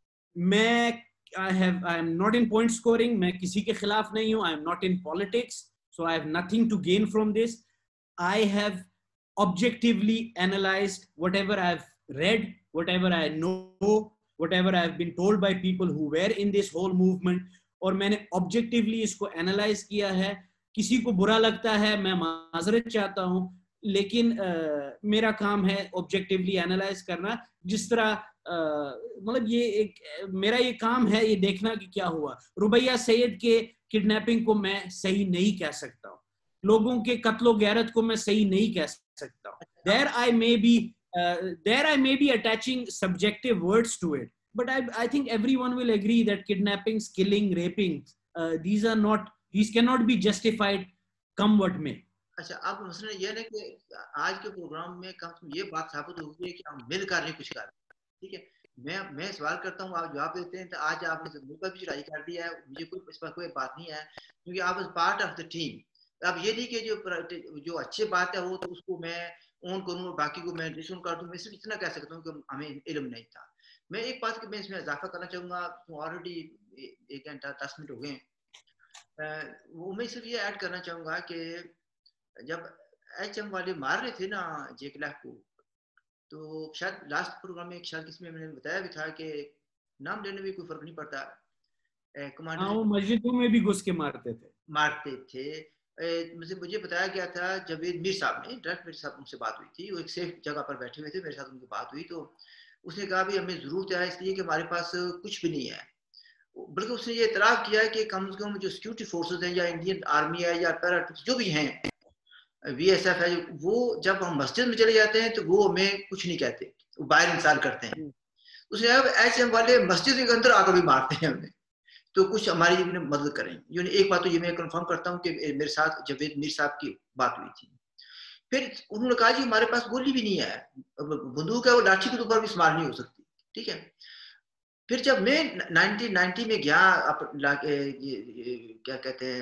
मैं I have I am not in point scoring, मैं किसी के खिलाफ नहीं हूँ, I am not in politics, so I have nothing to gain from this. I have objectively analyzed whatever I have read, whatever I know, whatever I have been told by people who were in this whole movement, और मैंने objectively इसको analyze किया है. किसी को बुरा लगता है, मैं माजरत चाहता हूँ, लेकिन uh, मेरा काम है objectively analyze करना. जिस तरह uh, मतलब ये एक मेरा ये काम है ये देखना कि क्या हुआ. रुबैया सैयद के किडनैपिंग को मैं सही नहीं कह सकता हूँ, लोगों के कत्लो गैरत को मैं सही नहीं कह सकता हूँ. There I may be uh, there I may be attaching subjective words to it, but I I think everyone will agree that kidnappings, killing, raping, uh, these are not these cannot be justified come what may. अच्छा, अब मसला ये है कि आज के programme में कम से कम ये बात साबित हो गई है कि हम मिलकर नहीं कुछ कर रहे. ठीक है, मैं मैं सवाल करता हूँ, आप जवाब देते हैं. तो आज आपने मुल्क भी चढ़ाई कर दिया है, मुझे कोई इस पर कोई बात नहीं है, क्योंकि आप is part of the team. अब ये नहीं कि जो जो अच्छी बात है वो तो उसको मैं ऑन करूँ और बाकी को मैं डिसऑन कर दूँ. मैं सिर्फ इतना कह सकता हूँ कि हमें इल्म नहीं था. मैं एक बात की मैं इसमें इजाफा करना चाहूँगा, ऑलरेडी एक घंटा दस मिनट हो गए, वो मैं सिर्फ ये ऐड करना चाहूँगा कि जब एच एम वाले मार रहे थे ना जे के एल एफ को, तो शायद लास्ट प्रोग्राम में शायद किसमें मैंने बताया भी था कि नाम लेने में कोई फर्क नहीं पड़ता, कमांडर हाँ, वो मस्जिदों में भी घुस के मारते थे मारते थे। मुझे मुझे बताया गया था जवेद मीर साहब ने, डायरेक्ट मेरे साथ उनसे बात हुई थी, वो एक सेफ जगह पर बैठे हुए थे, मेरे साथ उनकी बात हुई, तो उसने कहा भी हमें जरूरत है इसलिए कि हमारे पास कुछ भी नहीं है, बल्कि उसने ये इतराफ़ किया है कि कम से कम जो सिक्योरिटी फोर्सेस हैं या इंडियन आर्मी है या पैरा जो भी हैं, वी एस एफ है, वो जब हम मस्जिद में चले जाते हैं तो वो हमें कुछ नहीं कहते, वो बाहर इंतजार करते हैं। उसने कहा एच एम वाले मस्जिद के अंदर आकर भी मारते हैं हमें, तो कुछ हमारी मदद करें। यूनी एक बात तो ये मैं कंफर्म करता हूँ कि मेरे साथ जवेद मीर साहब की बात हुई थी। फिर उन्होंने कहा जी हमारे पास गोली भी नहीं है, बंदूक है, वो लाठी के ऊपर भी इस्तेमाल नहीं हो सकती, ठीक है। फिर जब मैं नाइनटीन नाइंटी में गया अप, क्या कहते हैं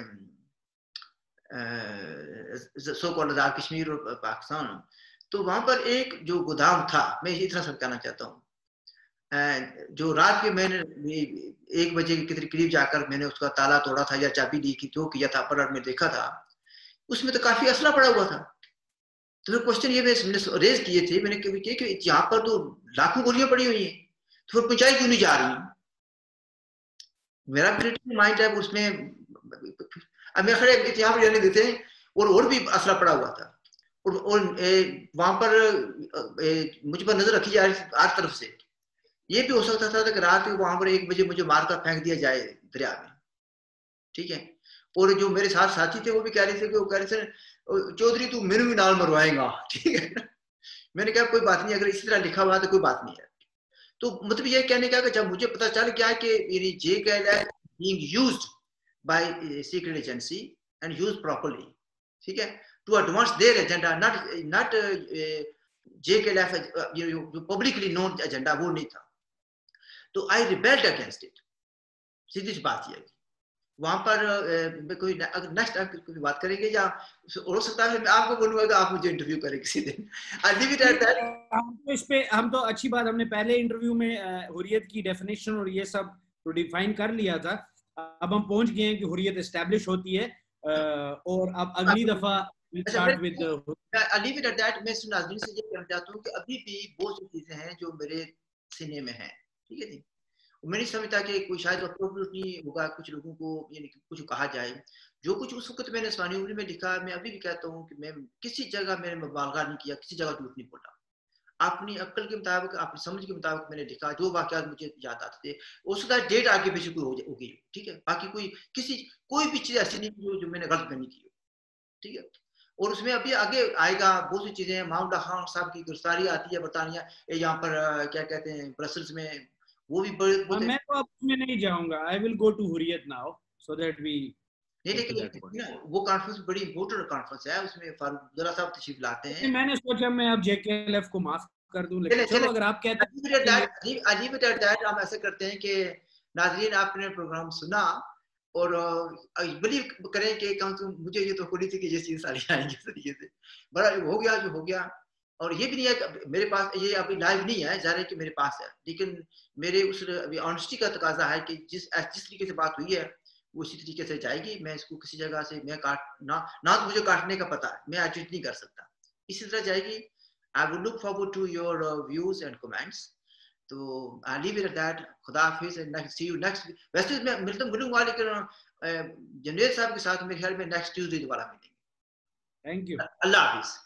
सो कॉल्ड आज़ाद कश्मीर और पाकिस्तान, तो वहां पर एक जो गोदाम था, मैं इतना सब कहना चाहता हूँ, जो रात के मैंने एक बजे के करीब जाकर मैंने उसका ताला तोड़ा था या चाबी ली की जो किया था, पर में देखा था उसमें तो काफी असला पड़ा हुआ था। तो फिर क्वेश्चन ये मैंने रेज किए थे, मैंने किया कि यहाँ पर तो लाखों गोलियां पड़ी हुई हैं, तो फिर पहुंचाई क्यों नहीं जा रही? मेरा क्रिटिकल माइंड है उसमें, अब मैं खड़े इतिहास जाने देते हैं, और और भी असला पड़ा हुआ था, और, और वहां पर ए, मुझ पर नजर रखी जा रही थी हर तरफ से। ये भी हो सकता था कि रात को वहां पर एक बजे मुझे मारकर फेंक दिया जाए दरिया में, ठीक है। और जो मेरे साथ साथी थे वो भी कह रहे थे कि वो कह रहे थे चौधरी तू मेनू भी नाल मरवाएगा, ठीक है। मैंने कहा कोई बात नहीं, अगर इसी तरह लिखा हुआ तो कोई बात नहीं है। तो मतलब ये कहने का कि जब मुझे पता चल गया कि J K L F being used by secret agency and used properly, ठीक है, to advance their agenda, not not J K L F जो पब्लिकली नोन एजेंडा वो नहीं था, तो आई रिबेल्ड अगेंस्ट इट। सीधी सी बात ये है, वहां पर कोई अगर नेक्स्ट आप कोई बात करेंगे या हो सकता है मैं आपको बोलूंगा कि आप मुझे इंटरव्यू करें किसी दिन। I leave it at that. हम तो इस पे हम तो अच्छी बात, हमने पहले इंटरव्यू में हुर्रियत की डेफिनेशन और ये सब तो डिफाइन कर लिया था, अब हम पहुंच गए हैं कि हुर्रियत एस्टैब्लिश होती है, और अब अगली दफा start with I leave it at that. मैं नाज़रीन से ये कहना चाहता हूं कि अभी भी बहुत सी चीजें हैं जो मेरे सीने में हैं, ठीक है जी। मैं नहीं समझता कि कोई शायद अप्रोप्रिएट नहीं होगा कुछ लोगों को यानी कुछ कहा जाए, जो कुछ उस वक्त मैंने स्वानी उम्र में लिखा, मैं अभी भी कहता हूँ कि मैं किसी जगह मैंने मुबालगा नहीं किया, किसी जगह झूठ नहीं बोला, अपनी अक्ल के मुताबिक अपनी समझ के मुताबिक मैंने लिखा, जो वाकयात मुझे याद आते थे उसका डेट आगे पीछे कोई हो गई, ठीक है। बाकी कोई किसी कोई भी चीज ऐसी नहीं जो, जो मैंने गलत नहीं की, ठीक है। और उसमें अभी आगे आएगा बहुत सी चीजें, माउंट खान साहब की गिरफ्तारी आती है बरतानिया यहाँ पर क्या कहते हैं ब्रसल्स में, वो भी बहुत मैं तो अब उसमें नहीं जाऊंगा, I will go to Hurriyat now so that we नहीं, लेकिन वो कॉन्फ्रेंस बड़ी इम्पोर्टेंट कॉन्फ्रेंस है, उसमें फारूक अब्दुल्ला साहब तशरीफ लाते हैं। मैंने सोचा मैं अब जे के एल एफ को माफ कर दूं, लेकिन चलो अगर आप कहते हैं अजीब दैट हम ऐसे करते हैं कि नाज़रीन आपने प्रोग्राम सुना और बिलीव करें कि कम से मुझे ये तो खुली थी कि ये चीज सारी आएंगी इस तरीके से, बड़ा हो गया जो हो गया। और ये भी नहीं है कि मेरे पास ये अभी लाइव नहीं है, जाहिर है कि मेरे पास है, लेकिन मेरे उस अभी ऑनेस्टी का तकाजा है कि जिस जिस तरीके से बात हुई है वो इसी तरीके से जाएगी। मैं इसको किसी जगह से मैं काट ना ना तो मुझे काटने का पता है, मैं एडिट नहीं कर सकता, इसी तरह जाएगी। I would look forward to your views and comments, तो I leave it at that. खुदा हाफिज and next see you next. वैसे मैं मिलता मिलूंगा लेकिन जनेद साहब के साथ मेरे ख्याल में नेक्स्ट ट्यूसडे दोबारा मिलेंगे। थैंक यू, अल्लाह हाफिज।